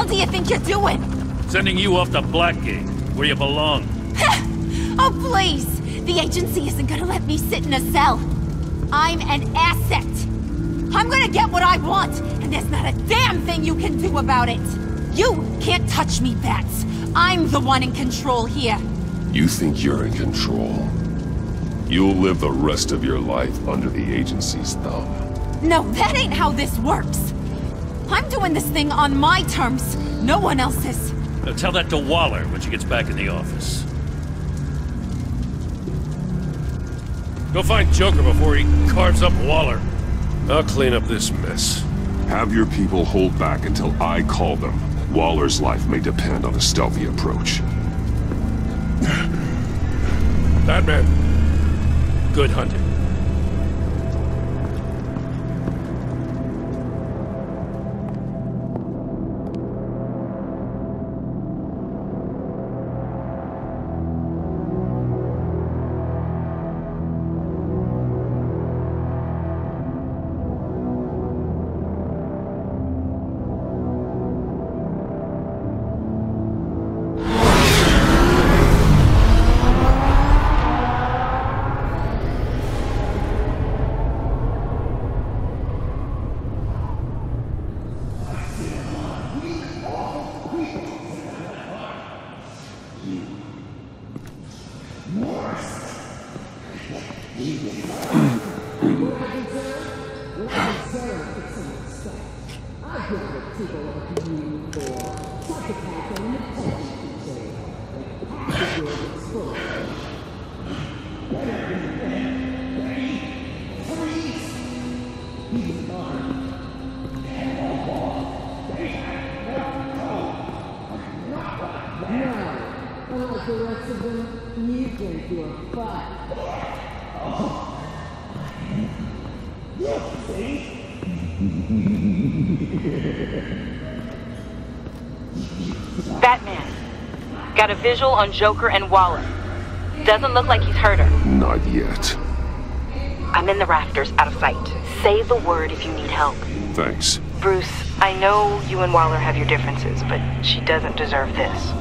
K: do you think you're doing?
Q: Sending you off to Blackgate, where you belong.
K: Oh, please! The agency isn't gonna let me sit in a cell. I'm an asset. I'm gonna get what I want, and there's not a damn thing you can do about it. You can't touch me, Bats. I'm the one in control here.
B: You think you're in control? You'll live the rest of your life under the agency's thumb.
K: No, that ain't how this works. I'm doing this thing on my terms, no one else's.
Q: Now tell that to Waller when she gets back in the office. Go find Joker before he carves up Waller. I'll clean up this mess.
B: Have your people hold back until I call them. Waller's life may depend on a stealthy approach.
Q: Batman, good hunting.
R: Batman, got a visual on Joker and Waller. Doesn't look like he's hurt her.
B: Not yet.
R: I'm in the rafters, out of sight. Say the word if you need help.
B: Thanks.
R: Bruce, I know you and Waller have your differences, but she doesn't deserve this.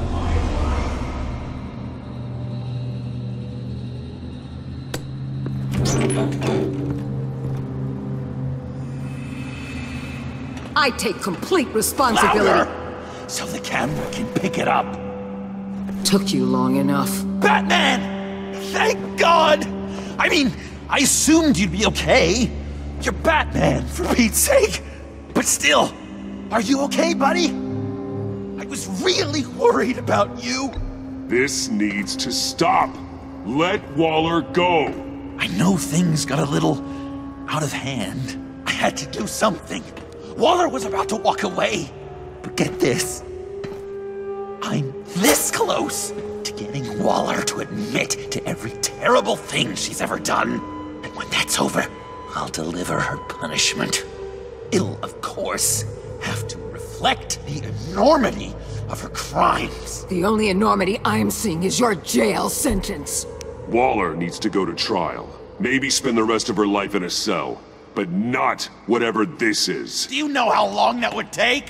J: I take complete responsibility.
A: Louder, so the camera can pick it up.
J: Took you long enough.
A: Batman! Thank God! I mean, I assumed you'd be okay. You're Batman, for Pete's sake. But still, are you okay, buddy? I was really worried about you.
B: This needs to stop. Let Waller go.
A: I know things got a little out of hand. I had to do something. Waller was about to walk away. But get this. I'm this close to getting Waller to admit to every terrible thing she's ever done. And when that's over, I'll deliver her punishment. It'll, of course, have to reflect the enormity of her crimes.
J: The only enormity I'm seeing is your jail sentence.
B: Waller needs to go to trial. Maybe spend the rest of her life in a cell. But not whatever this is.
A: Do you know how long that would take?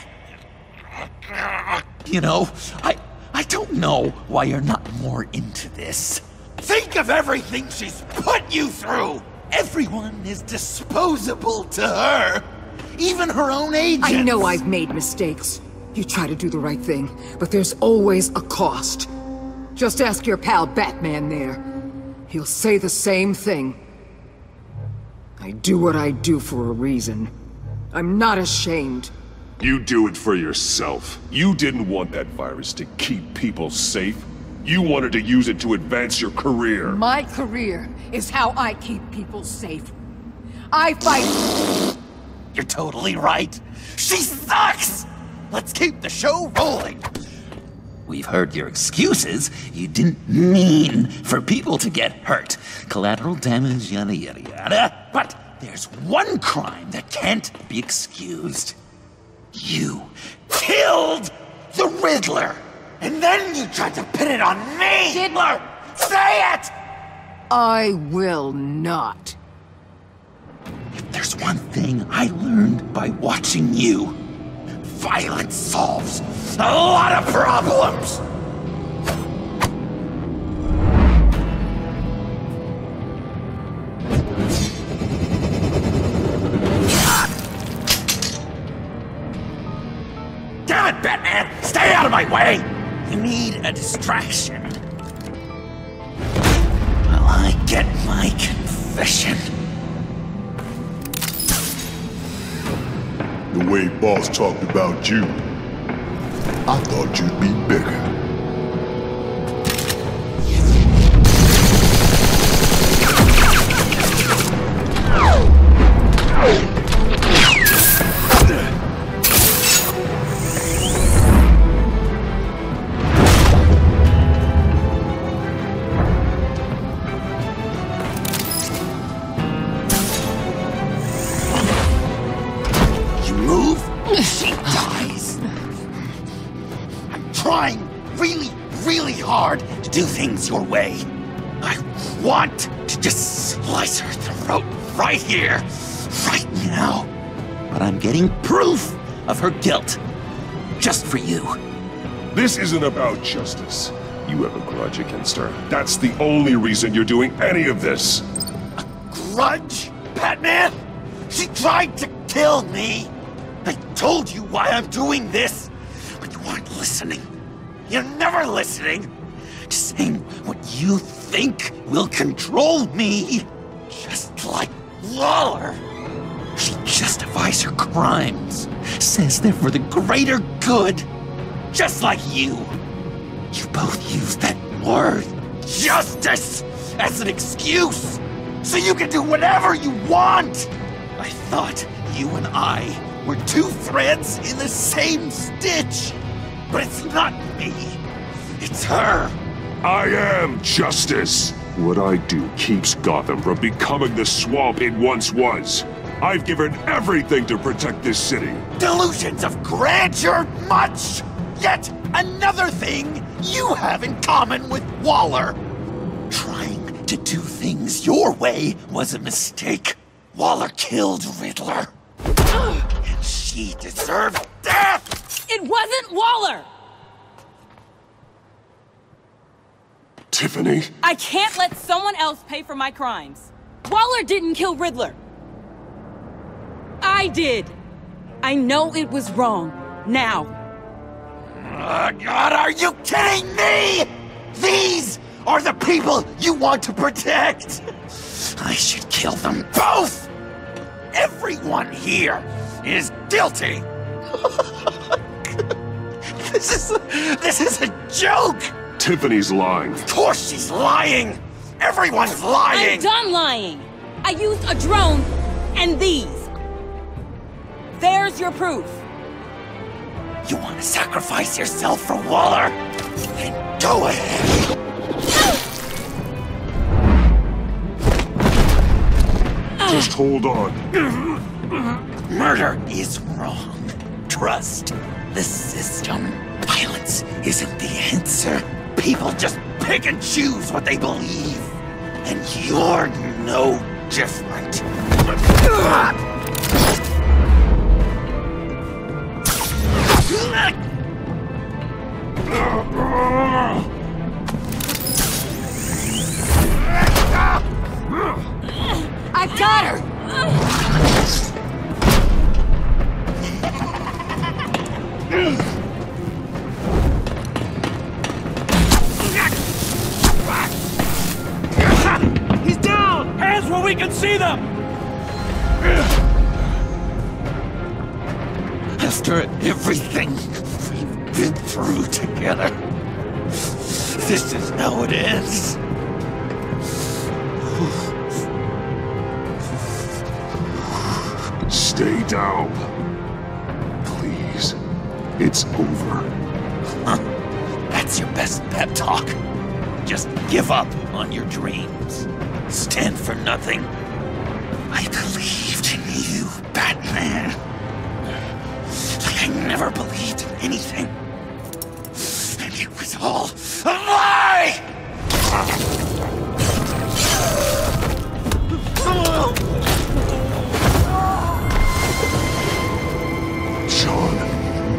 A: You know, I don't know why you're not more into this. Think of everything she's put you through! Everyone is disposable to her. Even her own agents.
J: I know I've made mistakes. You try to do the right thing, but there's always a cost. Just ask your pal Batman there. He'll say the same thing. I do what I do for a reason. I'm not ashamed.
B: You do it for yourself. You didn't want that virus to keep people safe. You wanted to use it to advance your career.
J: My career is how I keep people safe. I fight...
A: You're totally right. She sucks! Let's keep the show rolling. We've heard your excuses. You didn't mean for people to get hurt. Collateral damage, yada yada yada. But there's one crime that can't be excused. You killed the Riddler! And then you tried to pin it on me! Riddler! Say it!
J: I will not.
A: If there's one thing I learned by watching you, Violence solves a lot of problems! Damn it, Batman! Stay out of my way! You need a distraction. While I get my confession.
P: The way Boss talked about you, I thought you'd be bigger.
A: She dies. I'm trying really hard to do things your way. I want to just slice her throat right here, right now. But I'm getting proof of her guilt. Just for you.
B: This isn't about justice. You have a grudge against her. That's the only reason you're doing any of this.
A: A grudge? Batman? She tried to kill me. I told you why I'm doing this, but you aren't listening. You're never listening. Just saying what you think will control me. Just like Waller. She justifies her crimes, says they're for the greater good. Just like you. You both use that word, justice, as an excuse, so you can do whatever you want. I thought you and I were two threads in the same stitch. But it's not me. It's her.
B: I am justice. What I do keeps Gotham from becoming the swamp it once was. I've given everything to protect this city.
A: Delusions of grandeur much. Yet another thing you have in common with Waller. Trying to do things your way was a mistake. Waller killed Riddler. And she deserved death!
O: It wasn't Waller!
B: Tiffany?
O: I can't let someone else pay for my crimes. Waller didn't kill Riddler. I did. I know it was wrong. Now.
A: God, are you kidding me? These are the people you want to protect. I should kill them both. Everyone here is guilty. This is a joke.
B: Tiffany's lying.
A: Of course she's lying. Everyone's lying.
O: I'm done lying. I used a drone and these. There's your proof.
A: You want to sacrifice yourself for Waller? Then go ahead.
B: Just hold on.
A: Murder is wrong. Trust the system. Violence isn't the answer. People just pick and choose what they believe. And you're no different.
O: I got her!
H: He's down! Hands where we can see them!
A: After everything we've been through together, this is how it ends.
B: Stay down. Please. It's over.
A: That's your best pep talk. Just give up on your dreams. Stand for nothing. I believed in you, Batman. Like I never believed in anything. And it was all a lie!
B: John.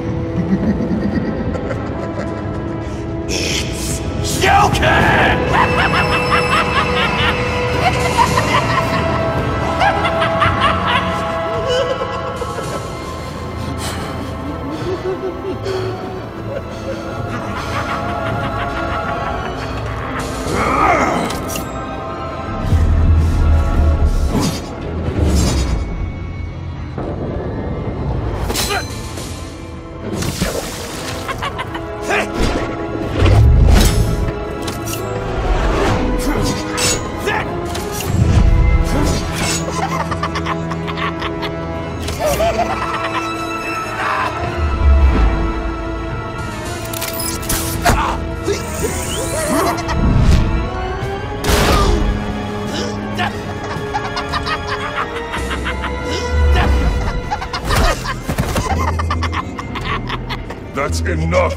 P: That's enough!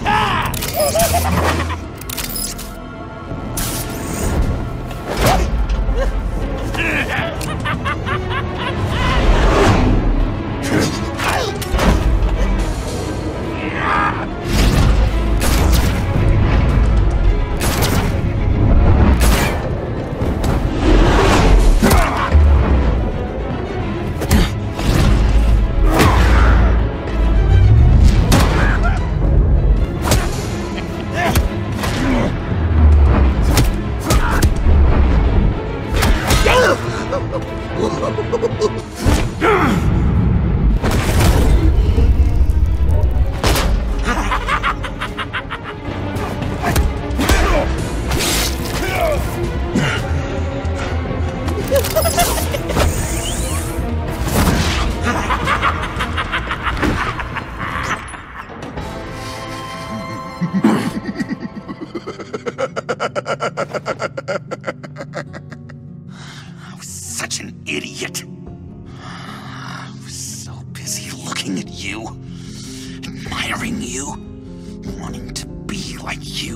A: I was such an idiot. I was so busy looking at you, admiring you, wanting to be like you,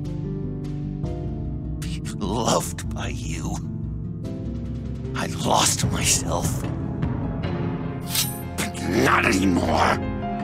A: be loved by you. I lost myself. But not anymore.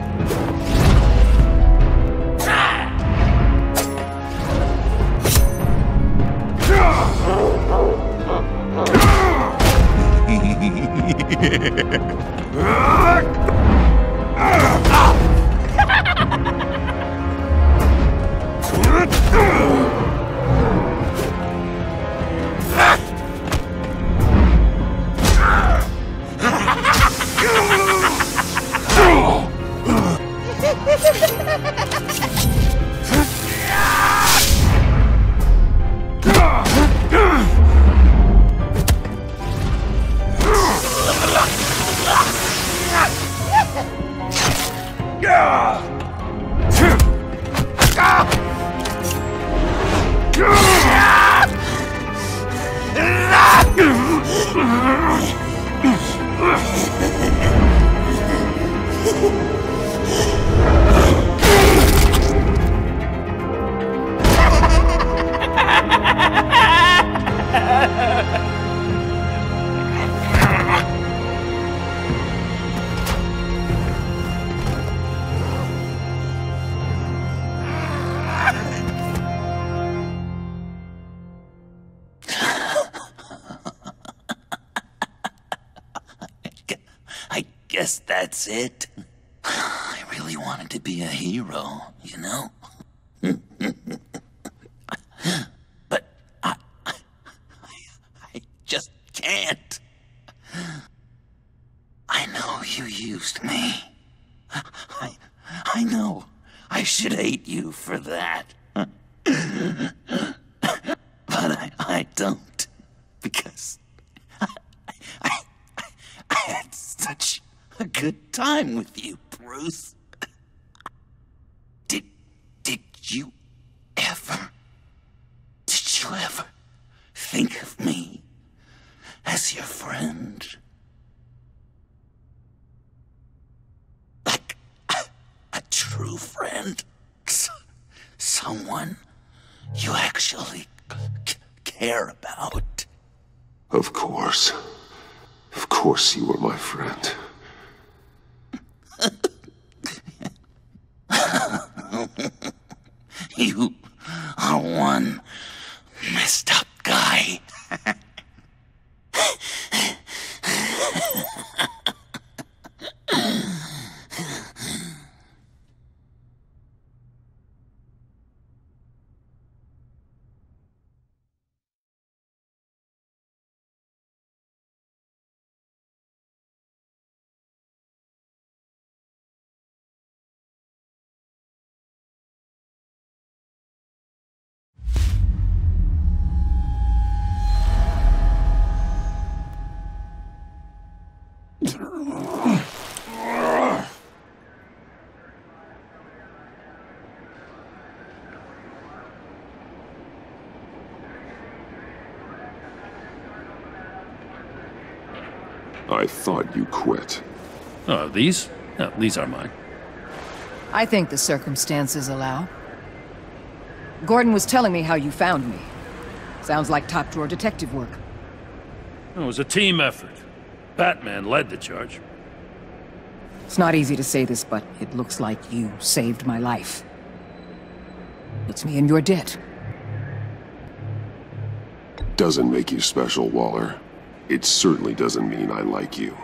A: I guess that's it. I really wanted to be a hero, you know? But I just can't. I know you used me. I know I should hate you for that. But I don't, because I had such a good time with you, Bruce. Did you ever think of me as your friend? Like a true friend? Someone you actually care about?
B: Of course. Of course you were my friend.
A: You are one messed up guy.
B: I thought you quit.
Q: Oh, these? No, these are mine.
J: I think the circumstances allow. Gordon was telling me how you found me. Sounds like top-drawer detective work.
Q: It was a team effort. Batman led the charge.
J: It's not easy to say this, but it looks like you saved my life. Puts me in your debt.
B: Doesn't make you special, Waller. It certainly doesn't mean I like you.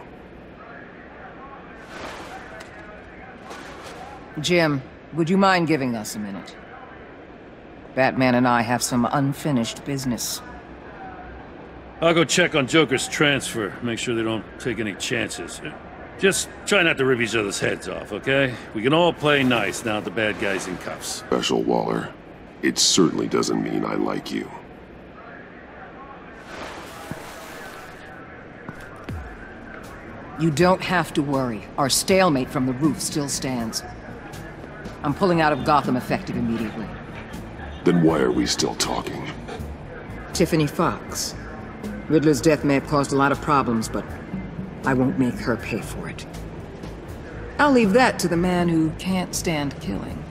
J: Jim, would you mind giving us a minute? Batman and I have some unfinished business.
Q: I'll go check on Joker's transfer, make sure they don't take any chances. Just try not to rip each other's heads off, okay? We can all play nice now that the bad guy's in cuffs.
B: Special, Waller. It certainly doesn't mean I like you.
J: You don't have to worry. Our stalemate from the roof still stands. I'm pulling out of Gotham effective immediately.
B: Then why are we still talking?
J: Tiffany Fox. Riddler's death may have caused a lot of problems, but I won't make her pay for it. I'll leave that to the man who can't stand killing.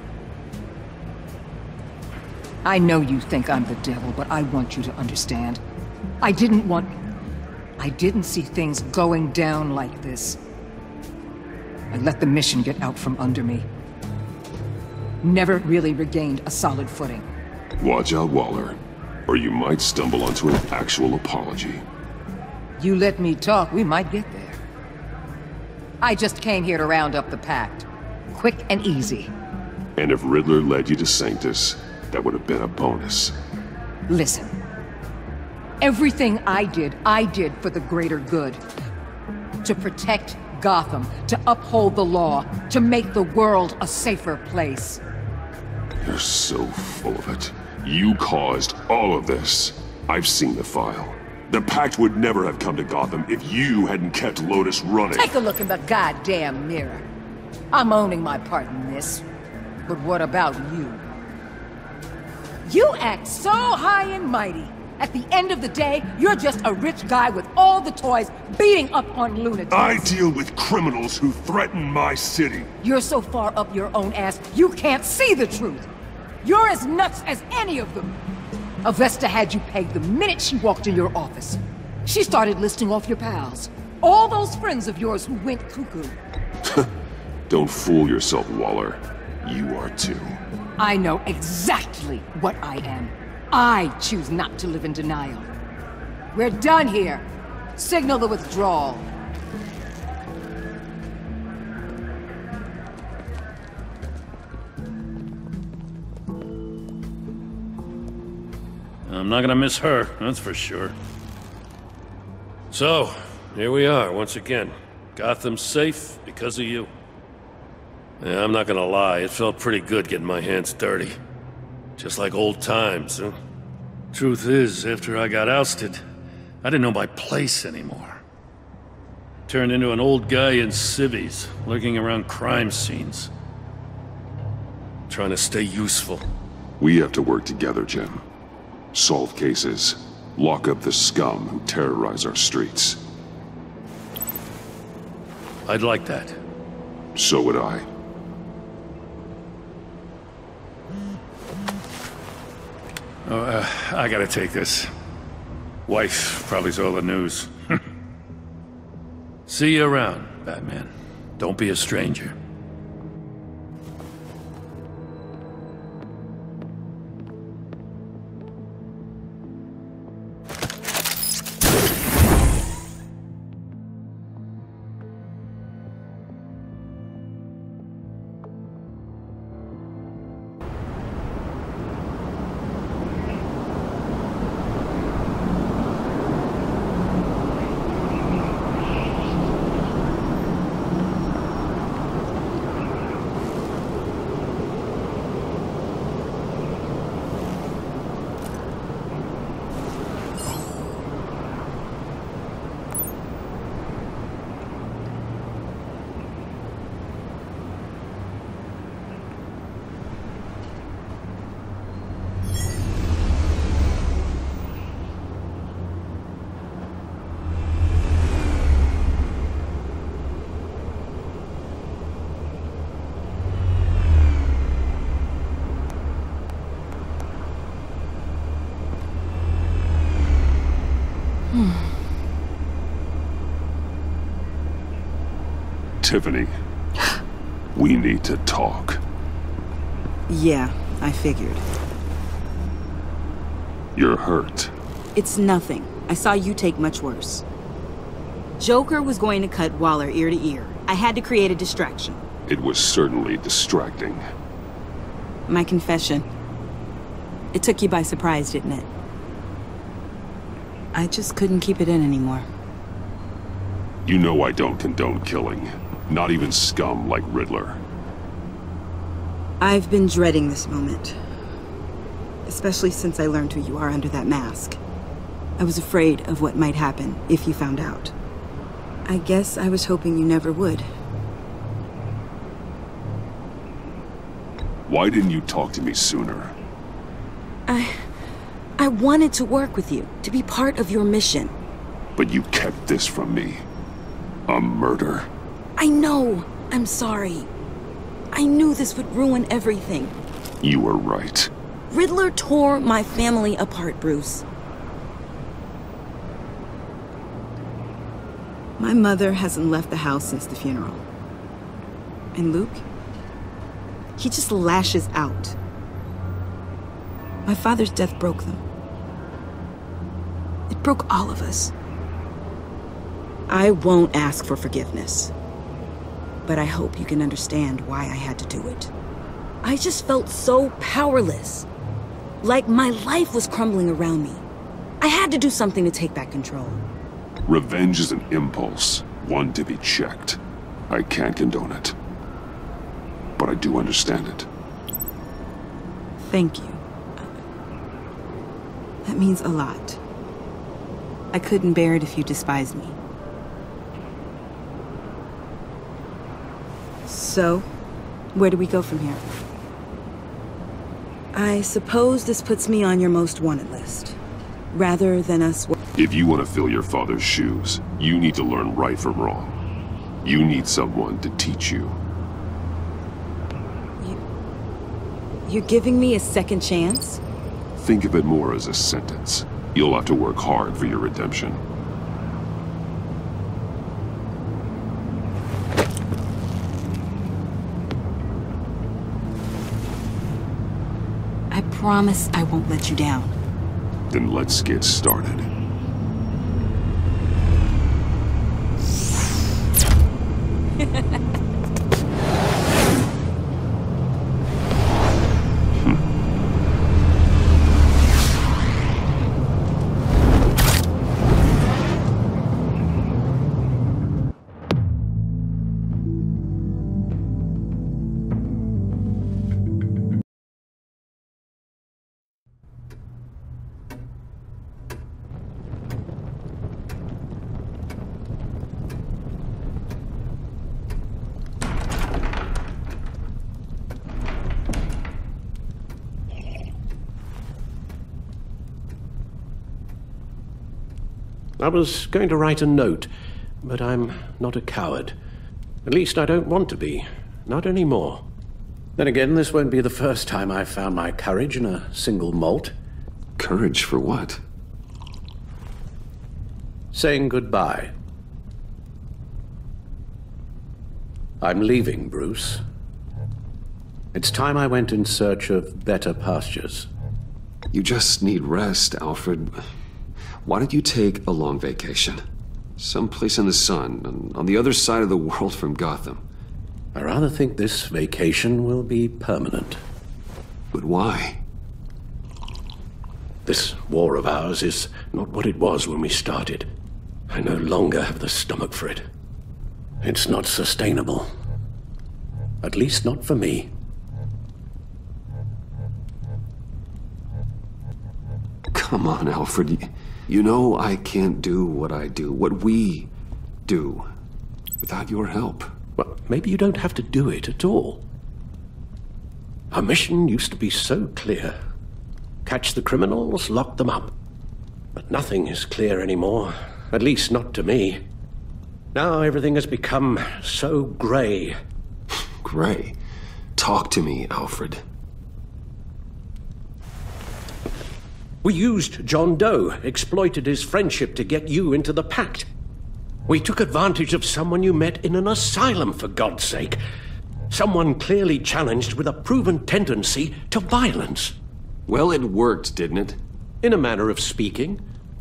J: I know you think I'm the devil, but I want you to understand. I didn't see things going down like this. I let the mission get out from under me. Never really regained a solid footing.
B: Watch out, Waller, or you might stumble onto an actual apology.
J: You let me talk, we might get there. I just came here to round up the Pact. Quick and easy.
B: And if Riddler led you to Sanctus, that would have been a bonus.
J: Listen. Everything I did for the greater good. To protect Gotham, to uphold the law, to make the world a safer place.
B: You're so full of it. You caused all of this. I've seen the file. The Pact would never have come to Gotham if you hadn't kept Lotus running.
J: Take a look in the goddamn mirror. I'm owning my part in this. But what about you? You act so high and mighty. At the end of the day, you're just a rich guy with all the toys beating up on lunatics.
B: I deal with criminals who threaten my city.
J: You're so far up your own ass, you can't see the truth. You're as nuts as any of them. Avesta had you pegged the minute she walked in your office. She started listing off your pals. All those friends of yours who went cuckoo.
B: Don't fool yourself, Waller. You are too.
J: I know exactly what I am. I choose not to live in denial. We're done here. Signal the withdrawal.
Q: I'm not gonna miss her, that's for sure. So, here we are, once again. Gotham's safe because of you. Yeah, I'm not gonna lie, it felt pretty good getting my hands dirty. Just like old times, huh? Truth is, after I got ousted, I didn't know my place anymore. Turned into an old guy in civvies, lurking around crime scenes. Trying to stay useful.
B: We have to work together, Jim. Solve cases. Lock up the scum who terrorize our streets.
Q: I'd like that.
B: So would I.
Q: I gotta take this. Wife probably saw the news. See you around, Batman. Don't be a stranger.
B: Tiffany, we need to talk.
O: Yeah, I figured.
B: You're hurt.
O: It's nothing. I saw you take much worse. Joker was going to cut Waller ear to ear. I had to create a distraction.
B: It was certainly distracting.
O: My confession. It took you by surprise, didn't it? I just couldn't keep it in anymore.
B: You know I don't condone killing. Not even scum like Riddler.
O: I've been dreading this moment. Especially since I learned who you are under that mask. I was afraid of what might happen if you found out. I guess I was hoping you never would.
B: Why didn't you talk to me sooner?
O: I wanted to work with you, to be part of your mission.
B: But you kept this from me. A murder.
O: I know. I'm sorry. I knew this would ruin everything.
B: You were right.
O: Riddler tore my family apart, Bruce. My mother hasn't left the house since the funeral. And Luke? He just lashes out. My father's death broke them. It broke all of us. I won't ask for forgiveness. But I hope you can understand why I had to do it. I just felt so powerless. Like my life was crumbling around me. I had to do something to take back control.
B: Revenge is an impulse, one to be checked. I can't condone it. But I do understand it.
O: Thank you. That means a lot. I couldn't bear it if you despised me. So, where do we go from here? I suppose this puts me on your most wanted list. Rather than us...
B: If you want to fill your father's shoes, you need to learn right from wrong. You need someone to teach you.
O: You're giving me a second chance?
B: Think of it more as a sentence. You'll have to work hard for your redemption.
O: I promise I won't let you down.
B: Then let's get started.
C: I was going to write a note, but I'm not a coward. At least I don't want to be. Not anymore. Then again, this won't be the first time I've found my courage in a single molt.
I: Courage for what?
C: Saying goodbye. I'm leaving, Bruce. It's time I went in search of better pastures.
I: You just need rest, Alfred. Why don't you take a long vacation? Someplace in the sun, on the other side of the world from Gotham.
C: I rather think this vacation will be permanent.
I: But why?
C: This war of ours is not what it was when we started. I no longer have the stomach for it. It's not sustainable. At least not for me.
I: Come on, Alfred. You know I can't do what I do, what we do, without your help.
C: Well, maybe you don't have to do it at all. Our mission used to be so clear. Catch the criminals, lock them up. But nothing is clear anymore, at least not to me. Now everything has become so gray.
I: Gray? Talk to me, Alfred.
C: We used John Doe, exploited his friendship to get you into the pact. We took advantage of someone you met in an asylum, for God's sake. Someone clearly challenged with a proven tendency to violence.
I: Well, it worked, didn't it?
C: In a manner of speaking.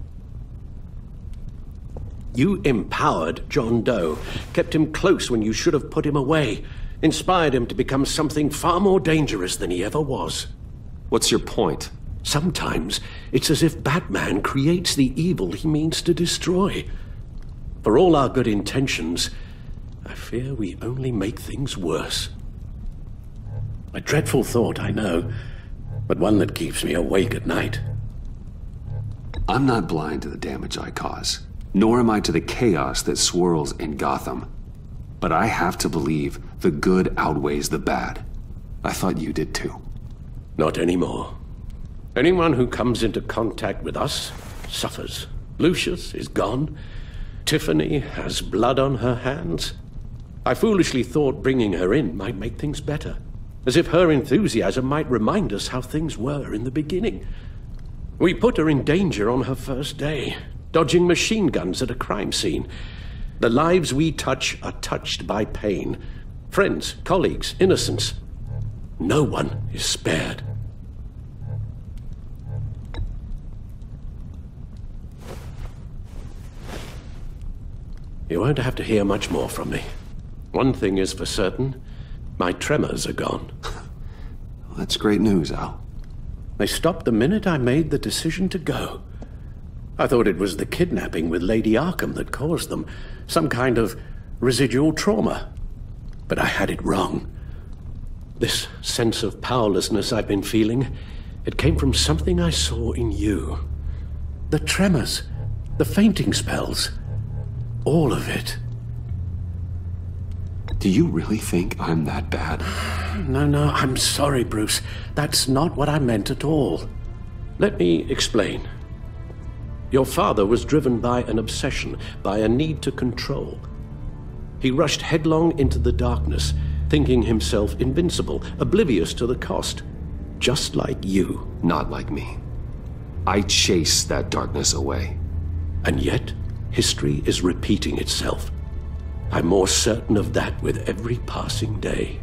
C: You empowered John Doe, kept him close when you should have put him away, inspired him to become something far more dangerous than he ever was.
I: What's your point?
C: Sometimes it's as if Batman creates the evil he means to destroy. For all our good intentions, I fear we only make things worse. A dreadful thought, I know, but one that keeps me awake at night.
I: I'm not blind to the damage I cause, nor am I to the chaos that swirls in Gotham. But I have to believe the good outweighs the bad. I thought you did too.
C: Not anymore. Anyone who comes into contact with us suffers. Lucius is gone. Tiffany has blood on her hands. I foolishly thought bringing her in might make things better, as if her enthusiasm might remind us how things were in the beginning. We put her in danger on her first day, dodging machine guns at a crime scene. The lives we touch are touched by pain. Friends, colleagues, innocents. No one is spared. You won't have to hear much more from me. One thing is for certain, my tremors are gone.
I: Well, that's great news, Al.
C: They stopped the minute I made the decision to go. I thought it was the kidnapping with Lady Arkham that caused them, some kind of residual trauma. But I had it wrong. This sense of powerlessness I've been feeling, it came from something I saw in you. The tremors, the fainting spells, all of it.
I: Do you really think I'm that bad?
C: No, I'm sorry, Bruce. That's not what I meant at all. Let me explain. Your father was driven by an obsession, by a need to control. He rushed headlong into the darkness, thinking himself invincible, oblivious to the cost. Just like you.
I: Not like me. I chased that darkness away.
C: And yet, history is repeating itself. I'm more certain of that with every passing day.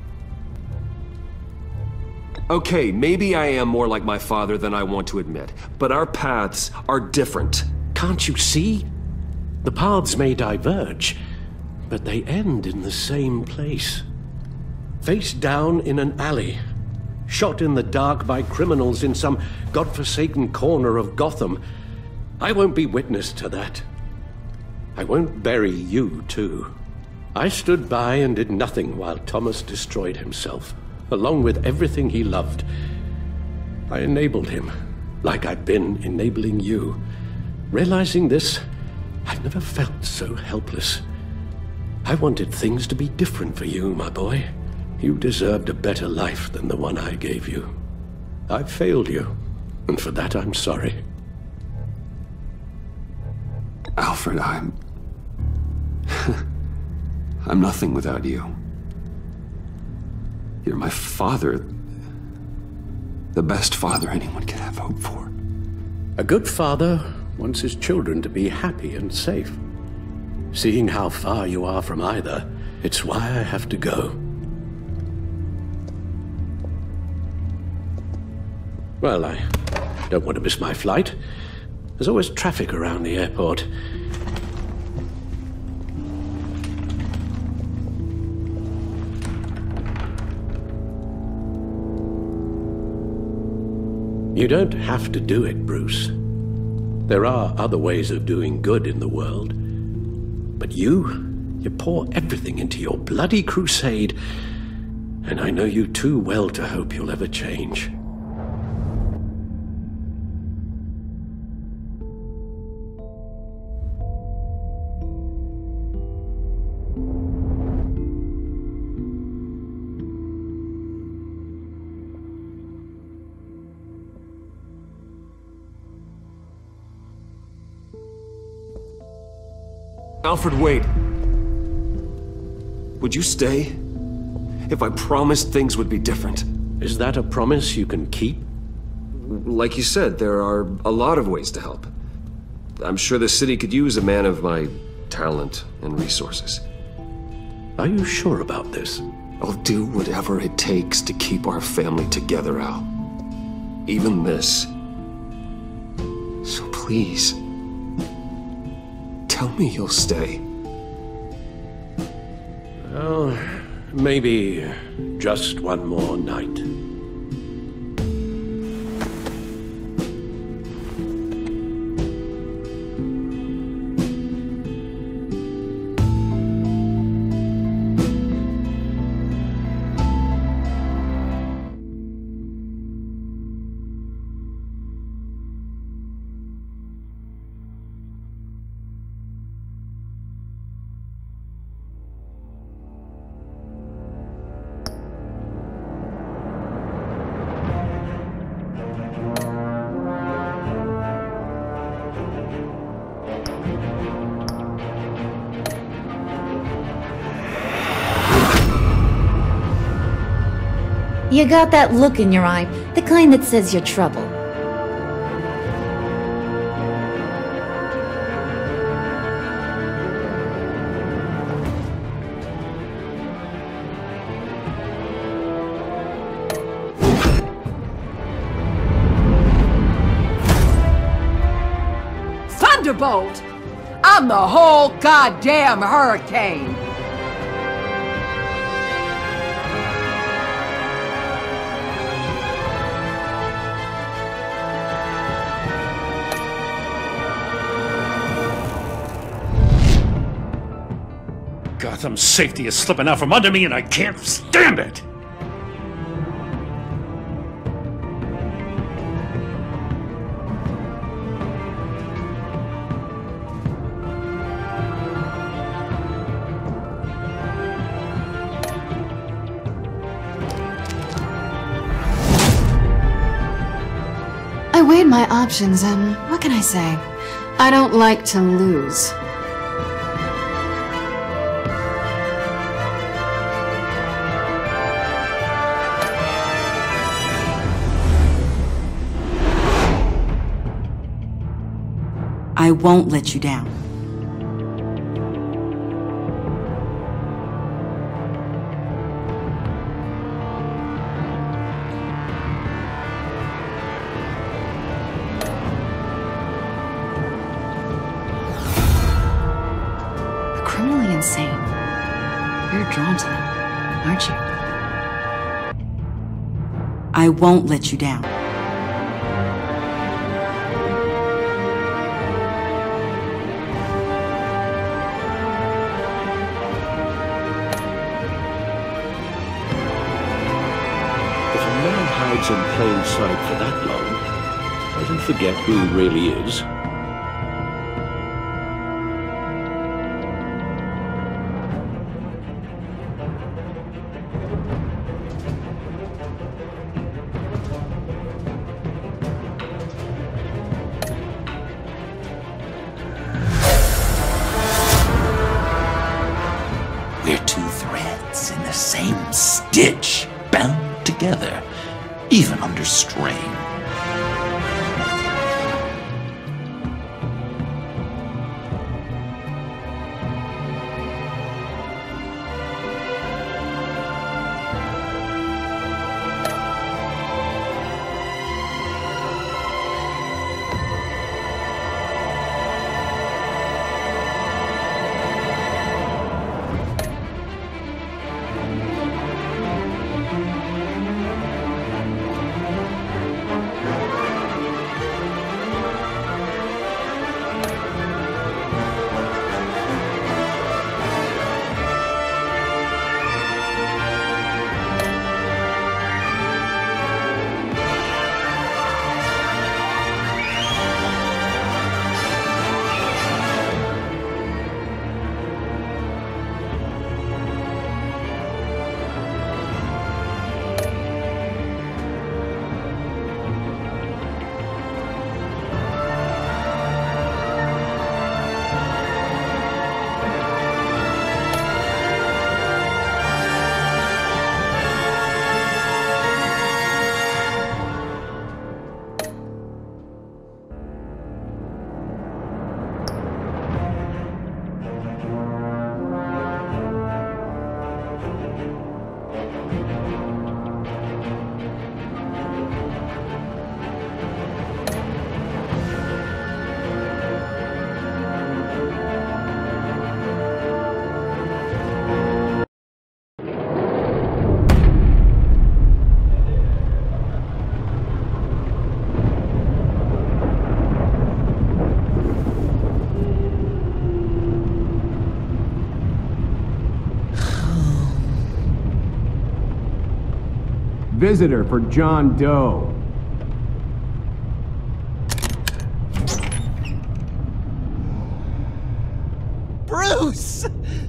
I: Okay, maybe I am more like my father than I want to admit, but our paths are different.
C: Can't you see? The paths may diverge, but they end in the same place. Face down in an alley, shot in the dark by criminals in some godforsaken corner of Gotham. I won't be witness to that. I won't bury you, too. I stood by and did nothing while Thomas destroyed himself, along with everything he loved. I enabled him, like I've been enabling you. Realizing this, I've never felt so helpless. I wanted things to be different for you, my boy. You deserved a better life than the one I gave you. I failed you, and for that I'm sorry.
I: Alfred, I'm nothing without you. You're my father. The best father anyone could have hope for.
C: A good father wants his children to be happy and safe. Seeing how far you are from either, it's why I have to go. Well, I don't want to miss my flight. There's always traffic around the airport. You don't have to do it, Bruce. There are other ways of doing good in the world. But you pour everything into your bloody crusade, and I know you too well to hope you'll ever change.
I: Alfred, wait. Would you stay? If I promised things would be different.
C: Is that a promise you can keep?
I: like you said, there are a lot of ways to help. I'm sure the city could use a man of my talent and resources.
C: Are you sure about this?
I: I'll do whatever it takes to keep our family together, Al. Even this. So please, tell me you'll stay.
C: Well, maybe just one more night.
K: You got that look in your eye, the kind that says you're trouble.
J: Thunderbolt! I'm the whole goddamn hurricane!
Q: Gotham's safety is slipping out from under me and I can't stand it!
E: I weighed my options and what can I say? I don't like to lose.
O: I won't let you down.
E: They're criminally insane. You're drawn to them, aren't you?
O: I won't let you down.
C: In plain sight for that long, does he forget who he really is?
A: We're two threads in the same stitch, bound together, even under strain.
S: Visitor for John Doe.
T: Bruce!